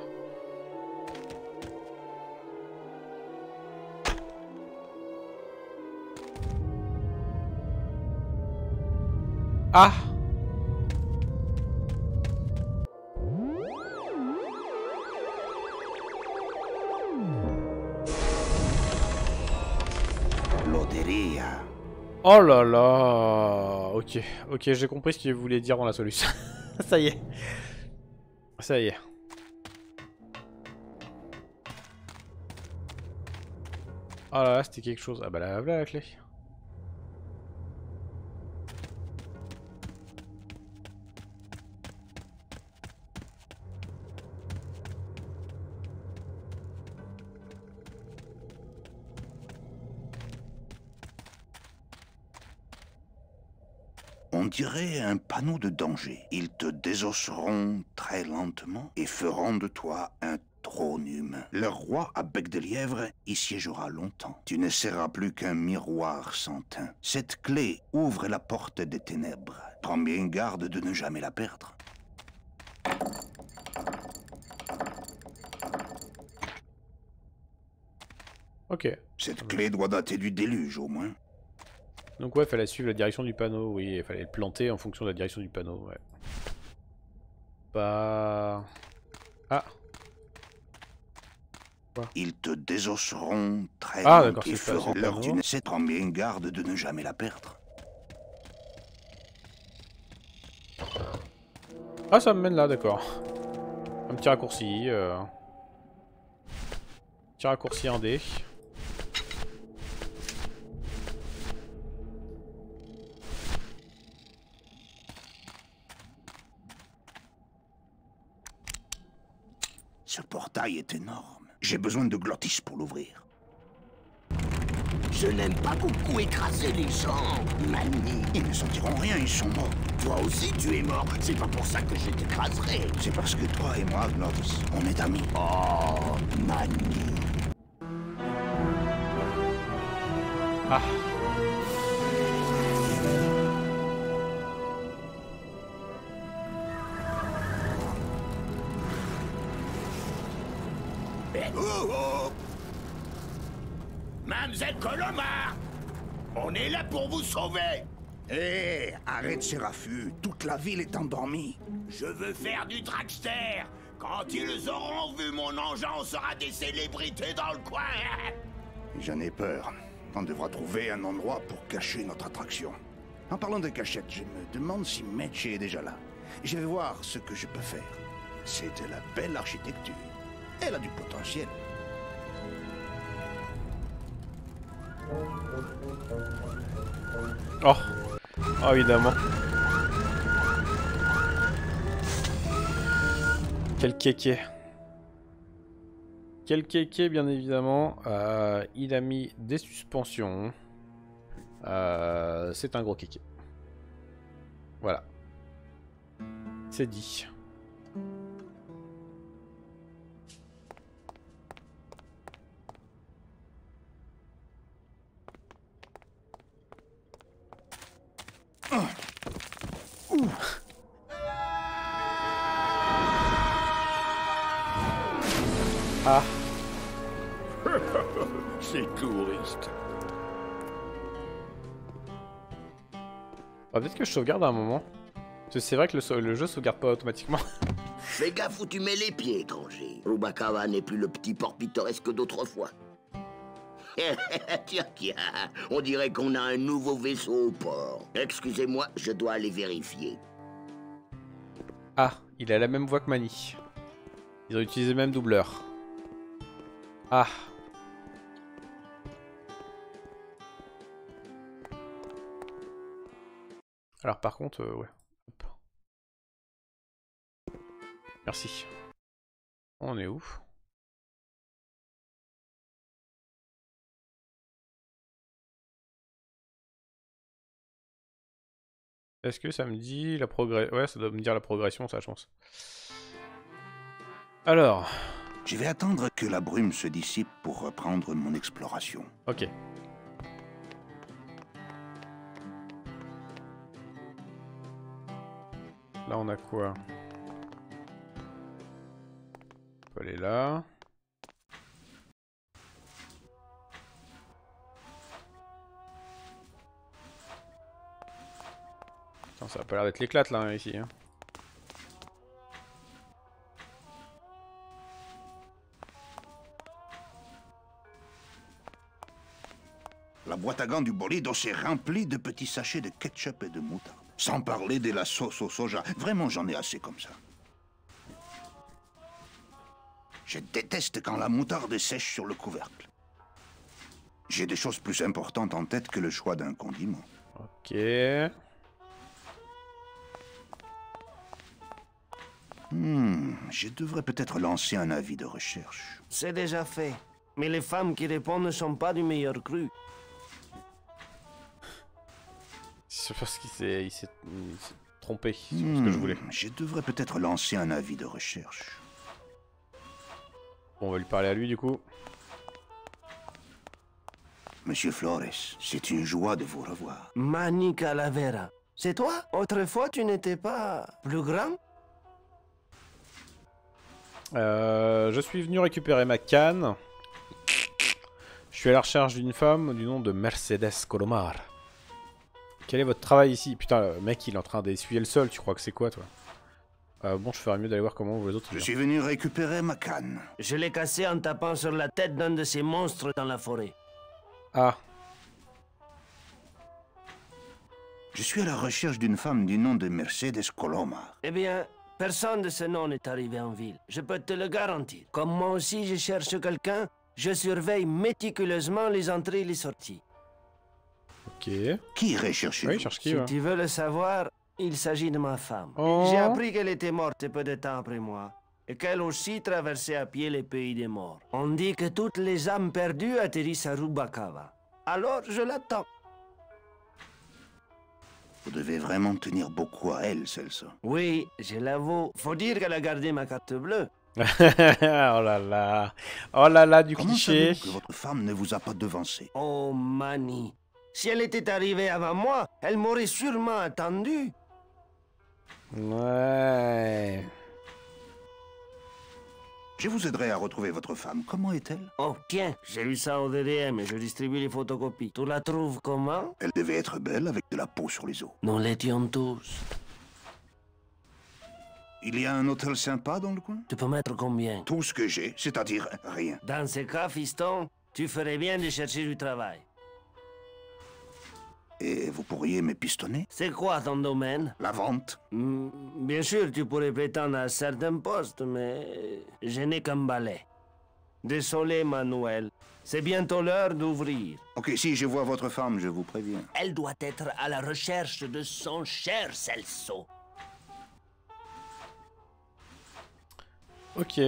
Ah! Loteria. Oh là là! Ok, ok, j'ai compris ce qu'il voulait dire dans la solution. Ça y est. Ça y est. Oh là là, c'était quelque chose. Ah bah là, voilà la clé. On dirait un panneau de danger. Ils te désosseront très lentement et feront de toi un trône humain. Le roi à bec de lièvre y siégera longtemps. Tu ne seras plus qu'un miroir sans teint. Cette clé ouvre la porte des ténèbres. Prends bien garde de ne jamais la perdre. Ok. Cette clé doit dater du déluge au moins. Donc ouais, fallait suivre la direction du panneau, oui, il fallait le planter en fonction de la direction du panneau, ouais. Bah... Ah. Quoi? Ils te désosseront très Ah longtemps d'accord, et c'est pas feront leur panneau. tu ne sais, prends bien garde de ne jamais la perdre. Ah, ça me mène là, d'accord. Un petit raccourci, Petit raccourci en D. Ce portail est énorme. J'ai besoin de Glottis pour l'ouvrir. Je n'aime pas beaucoup écraser les gens, Manny. Ils ne sentiront rien, ils sont morts. Toi aussi, tu es mort. C'est pas pour ça que je t'écraserai. C'est parce que toi et moi, Glottis, on est amis. Oh, Manny. Ah. Oh, oh. Mademoiselle Colomar, on est là pour vous sauver. Hé, arrête ces raffus. Toute la ville est endormie. Je veux faire du dragster. Quand ils auront vu mon engin, on sera des célébrités dans le coin. J'en ai peur. On devra trouver un endroit pour cacher notre attraction. En parlant de cachette, je me demande si Meche est déjà là. Je vais voir ce que je peux faire. C'est de la belle architecture. Elle a du potentiel. Oh. Oh, évidemment. Quel kéké. Quel kéké, bien évidemment. Il a mis des suspensions. C'est un gros kéké. Voilà. C'est dit. Ah. Les touristes. Ah, peut-être que je sauvegarde à un moment. Parce que c'est vrai que le jeu sauvegarde pas automatiquement. Fais gaffe où tu mets les pieds, étranger. Rubacava n'est plus le petit port pittoresque d'autrefois. Tiens, on dirait qu'on a un nouveau vaisseau au port. Excusez-moi, je dois aller vérifier. Ah, il a la même voix que Manny. Ils ont utilisé le même doubleur. Ah. Alors par contre, ouais. Hop. Merci. On est où? Est-ce que ça me dit la progression? Ouais, ça doit me dire la progression, ça, je pense. Alors. Je vais attendre que la brume se dissipe pour reprendre mon exploration. Ok. Là, on a quoi? On peut aller là. Putain, ça a pas l'air d'être l'éclate là, ici. Hein. La boîte à gants du Bolidos est remplie de petits sachets de ketchup et de moutarde. Sans parler de la sauce au soja. Vraiment, j'en ai assez comme ça. Je déteste quand la moutarde sèche sur le couvercle. J'ai des choses plus importantes en tête que le choix d'un condiment. Ok. Je devrais peut-être lancer un avis de recherche. C'est déjà fait. Mais les femmes qui répondent ne sont pas du meilleur cru. C'est parce qu'il s'est trompé sur ce que je voulais. Je devrais peut-être lancer un avis de recherche. Bon, on va lui parler à lui du coup. Monsieur Flores, c'est une joie de vous revoir. Manny Calavera. C'est toi? Autrefois, tu n'étais pas plus grand? Je suis venu récupérer ma canne. Je suis à la recherche d'une femme du nom de Mercedes Colomar. Quel est votre travail ici? Putain, le mec il est en train d'essuyer le sol, tu crois que c'est quoi toi? Bon, je ferais mieux d'aller voir comment les autres... Je suis venu récupérer ma canne. Je l'ai cassé en tapant sur la tête d'un de ces monstres dans la forêt. Ah. Je suis à la recherche d'une femme du nom de Mercedes Colomar. Eh bien, personne de ce nom n'est arrivé en ville. Je peux te le garantir. Comme moi aussi je cherche quelqu'un, je surveille méticuleusement les entrées et les sorties. Ok. Qui irait chercher? Oui, cherche qui, Si ouais. tu veux le savoir, il s'agit de ma femme. Oh. J'ai appris qu'elle était morte peu de temps après moi. Et qu'elle aussi traversait à pied les pays des morts. On dit que toutes les âmes perdues atterrissent à Rubacava. Alors je l'attends. Vous devez vraiment tenir beaucoup à elle, Celso. Oui, je l'avoue. Faut dire qu'elle a gardé ma carte bleue. Oh là là. Oh là là, du Comment cliché. savez-vous que votre femme ne vous a pas devancé? Oh, Manny. Si elle était arrivée avant moi, elle m'aurait sûrement attendu. Ouais. Je vous aiderai à retrouver votre femme. Comment est-elle? Oh, tiens, j'ai vu ça au DDM et je distribue les photocopies. Tu la trouves comment? Elle devait être belle avec de la peau sur les os. Nous l'étions tous. Il y a un hôtel sympa dans le coin? Tu peux mettre combien? Tout ce que j'ai, c'est-à-dire rien. Dans ce cas, fiston, tu ferais bien de chercher du travail. Et vous pourriez m'épistonner? C'est quoi ton domaine? La vente. Bien sûr, tu pourrais prétendre à certains postes, mais je n'ai qu'un balai. Désolé, Manuel. C'est bientôt l'heure d'ouvrir. Ok, si je vois votre femme, je vous préviens. Elle doit être à la recherche de son cher Celso. Ok.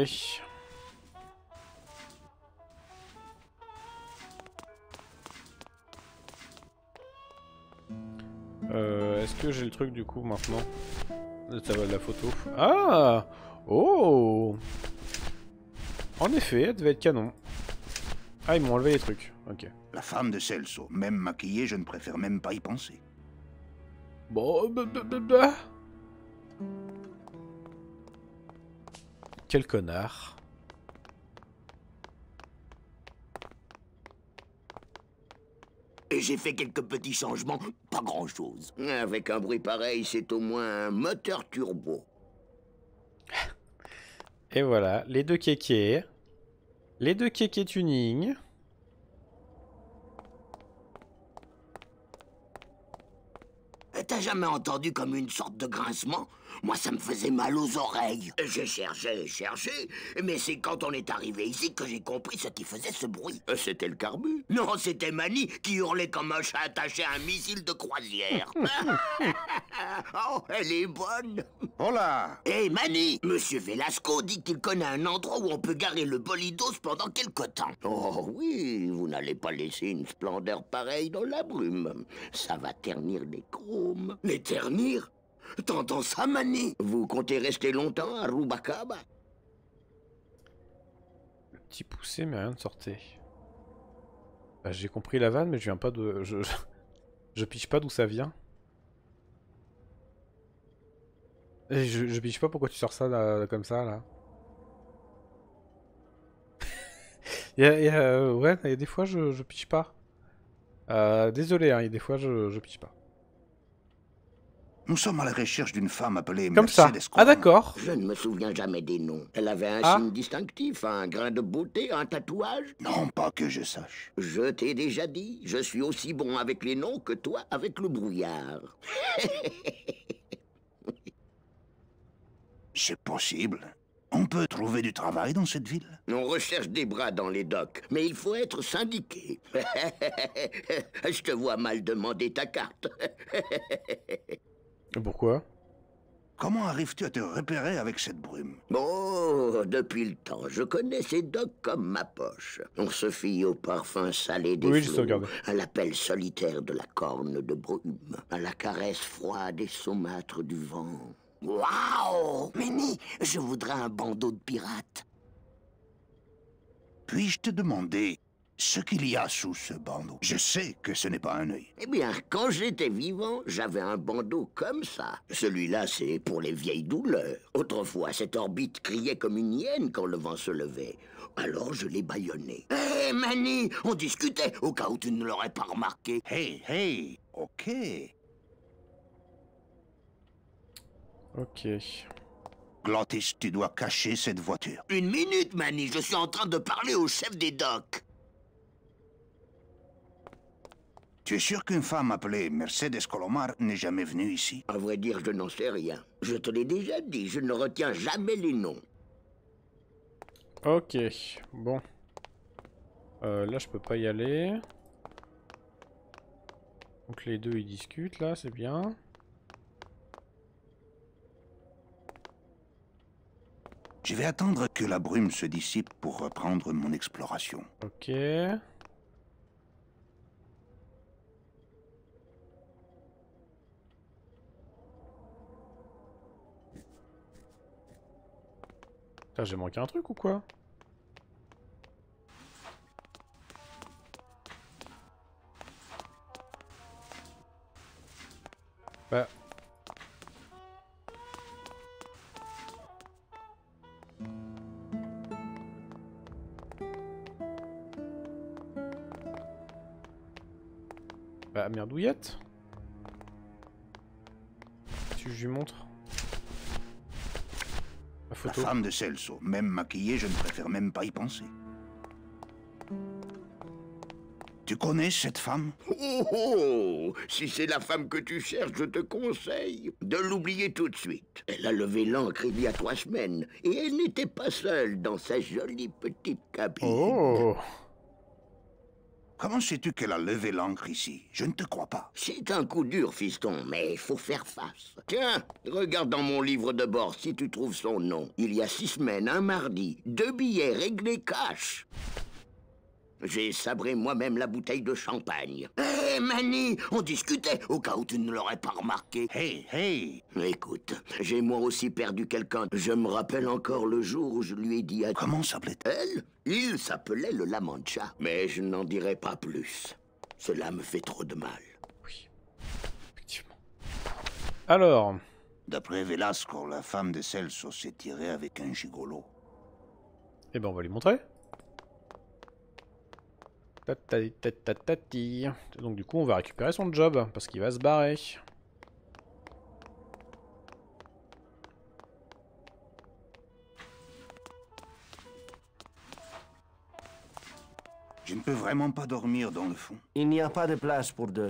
Est-ce que j'ai le truc du coup maintenant? Ça va de la photo. Ah! Oh! En effet, elle devait être canon. Ah, ils m'ont enlevé les trucs. Ok. La femme de Celso. Même maquillée, je ne préfère même pas y penser. Bon, Quel connard. et j'ai fait quelques petits changements, pas grand-chose. Avec un bruit pareil, c'est au moins un moteur turbo. Et voilà, les deux kékés. Les deux kékés tuning. T'as jamais entendu comme une sorte de grincement? Moi, ça me faisait mal aux oreilles. J'ai cherché, mais c'est quand on est arrivé ici que j'ai compris ce qui faisait ce bruit. C'était le carbu? Non, c'était Manny qui hurlait comme un chat attaché à un missile de croisière. Oh, elle est bonne. Hola! Hé, Manny, Monsieur Velasco dit qu'il connaît un endroit où on peut garer le bolidos pendant quelque temps. Oh oui, vous n'allez pas laisser une splendeur pareille dans la brume. Ça va ternir les chromes. Les ternir? T'entends ça, Manny? Vous comptez rester longtemps à Rubacaba? Le petit poussé, mais rien ne sortait. Bah, j'ai compris la vanne, mais je viens pas de... Je piche pas d'où ça vient. Et je piche pas pourquoi tu sors ça là, comme ça, là. Ouais, il y a des fois, je piche pas. Désolé, hein, il y a des fois, je piche pas. Nous sommes à la recherche d'une femme appelée Comme ça. Mercedes Ah d'accord. Je ne me souviens jamais des noms. Elle avait un signe distinctif, un grain de beauté, un tatouage? Non, pas que je sache. Je t'ai déjà dit, je suis aussi bon avec les noms que toi avec le brouillard. C'est possible. On peut trouver du travail dans cette ville? On recherche des bras dans les docks, mais il faut être syndiqué. Je te vois mal demander ta carte. Pourquoi? Comment arrives-tu à te repérer avec cette brume? Oh, depuis le temps, je connais ces docks comme ma poche. On se fie au parfum salé des flots, à l'appel solitaire de la corne de brume, à la caresse froide et saumâtre du vent. Waouh! Manny, je voudrais un bandeau de pirate. Puis-je te demander ce qu'il y a sous ce bandeau? Je sais que ce n'est pas un œil. Eh bien, quand j'étais vivant, j'avais un bandeau comme ça. Celui-là, c'est pour les vieilles douleurs. Autrefois, cette orbite criait comme une hyène quand le vent se levait. Alors, je l'ai bâillonné. Hé, Manny, on discutait, au cas où tu ne l'aurais pas remarqué. Hey, ok. Ok. Glottis, tu dois cacher cette voiture. Une minute, Manny, je suis en train de parler au chef des docks. Tu es sûr qu'une femme appelée Mercedes Colomar n'est jamais venue ici? À vrai dire, je n'en sais rien. Je te l'ai déjà dit, je ne retiens jamais les noms. Ok, bon. Là, je peux pas y aller. Donc les deux, ils discutent, là, c'est bien. Je vais attendre que la brume se dissipe pour reprendre mon exploration. Ok. J'ai manqué un truc ou quoi? Bah... Bah merdouillette. Tu je lui montre. La femme de Celso, même maquillée, je ne préfère même pas y penser. Tu connais cette femme? Oh, si c'est la femme que tu cherches, je te conseille de l'oublier tout de suite. Elle a levé l'ancre il y a 3 semaines, et elle n'était pas seule dans sa jolie petite cabine. Oh! Comment sais-tu qu'elle a levé l'ancre ici? Je ne te crois pas. C'est un coup dur, fiston, mais il faut faire face. Tiens, regarde dans mon livre de bord si tu trouves son nom. Il y a 6 semaines, un mardi, 2 billets réglés cash. J'ai sabré moi-même la bouteille de champagne. Hé, Manny, on discutait, au cas où tu ne l'aurais pas remarqué. Hey! Écoute, j'ai moi aussi perdu quelqu'un. Je me rappelle encore le jour où je lui ai dit à... Comment s'appelait-elle? Il s'appelait le La Mancha. Mais je n'en dirai pas plus. Cela me fait trop de mal. Oui, effectivement. Alors... D'après Velasco, la femme de Celso s'est tirée avec un gigolo. Eh ben, on va lui montrer. Tatati. Donc du coup on va récupérer son job parce qu'il va se barrer. Je ne peux vraiment pas dormir dans le fond. Il n'y a pas de place pour deux.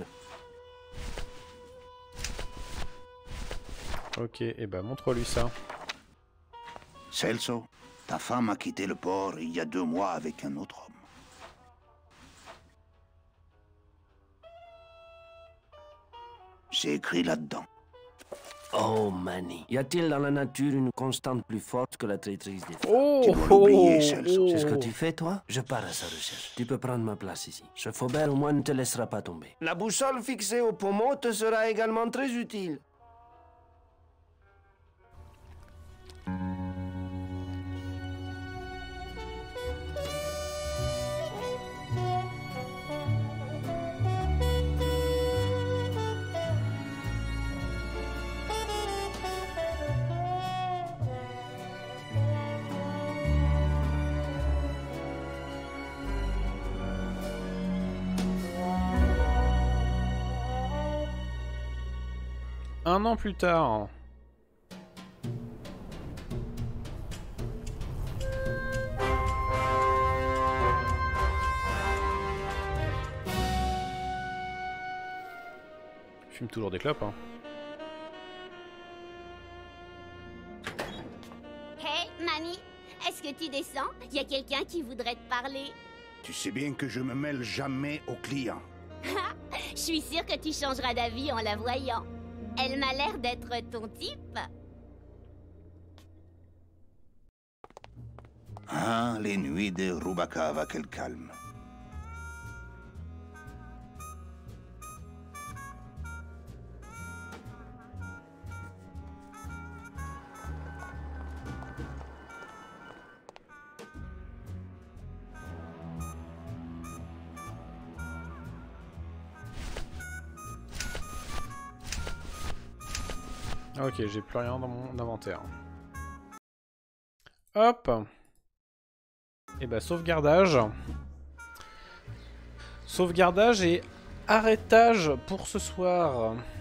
Ok, et bah montre-lui ça. Celso, ta femme a quitté le port il y a 2 mois avec un autre homme. C'est écrit là-dedans. Oh, Manny. Y a-t-il dans la nature une constante plus forte que la traîtrise des femmes? Oh, Tu dois l'oublier, Celso. C'est ce que tu fais, toi? Je pars à sa recherche. Tu peux prendre ma place ici. Ce Faubert, au moins, ne te laissera pas tomber. La boussole fixée au pommeau te sera également très utile. Un an plus tard. Je fume toujours des clopes, hein. Hey, Manny, est-ce que tu descends? Y a quelqu'un qui voudrait te parler. Tu sais bien que je me mêle jamais aux clients. Je suis sûre que tu changeras d'avis en la voyant. Elle m'a l'air d'être ton type. Ah, les nuits de Rubacava, quel calme. Ok, j'ai plus rien dans mon inventaire. Hop. Et bah sauvegardage. Sauvegardage et arrêtage pour ce soir.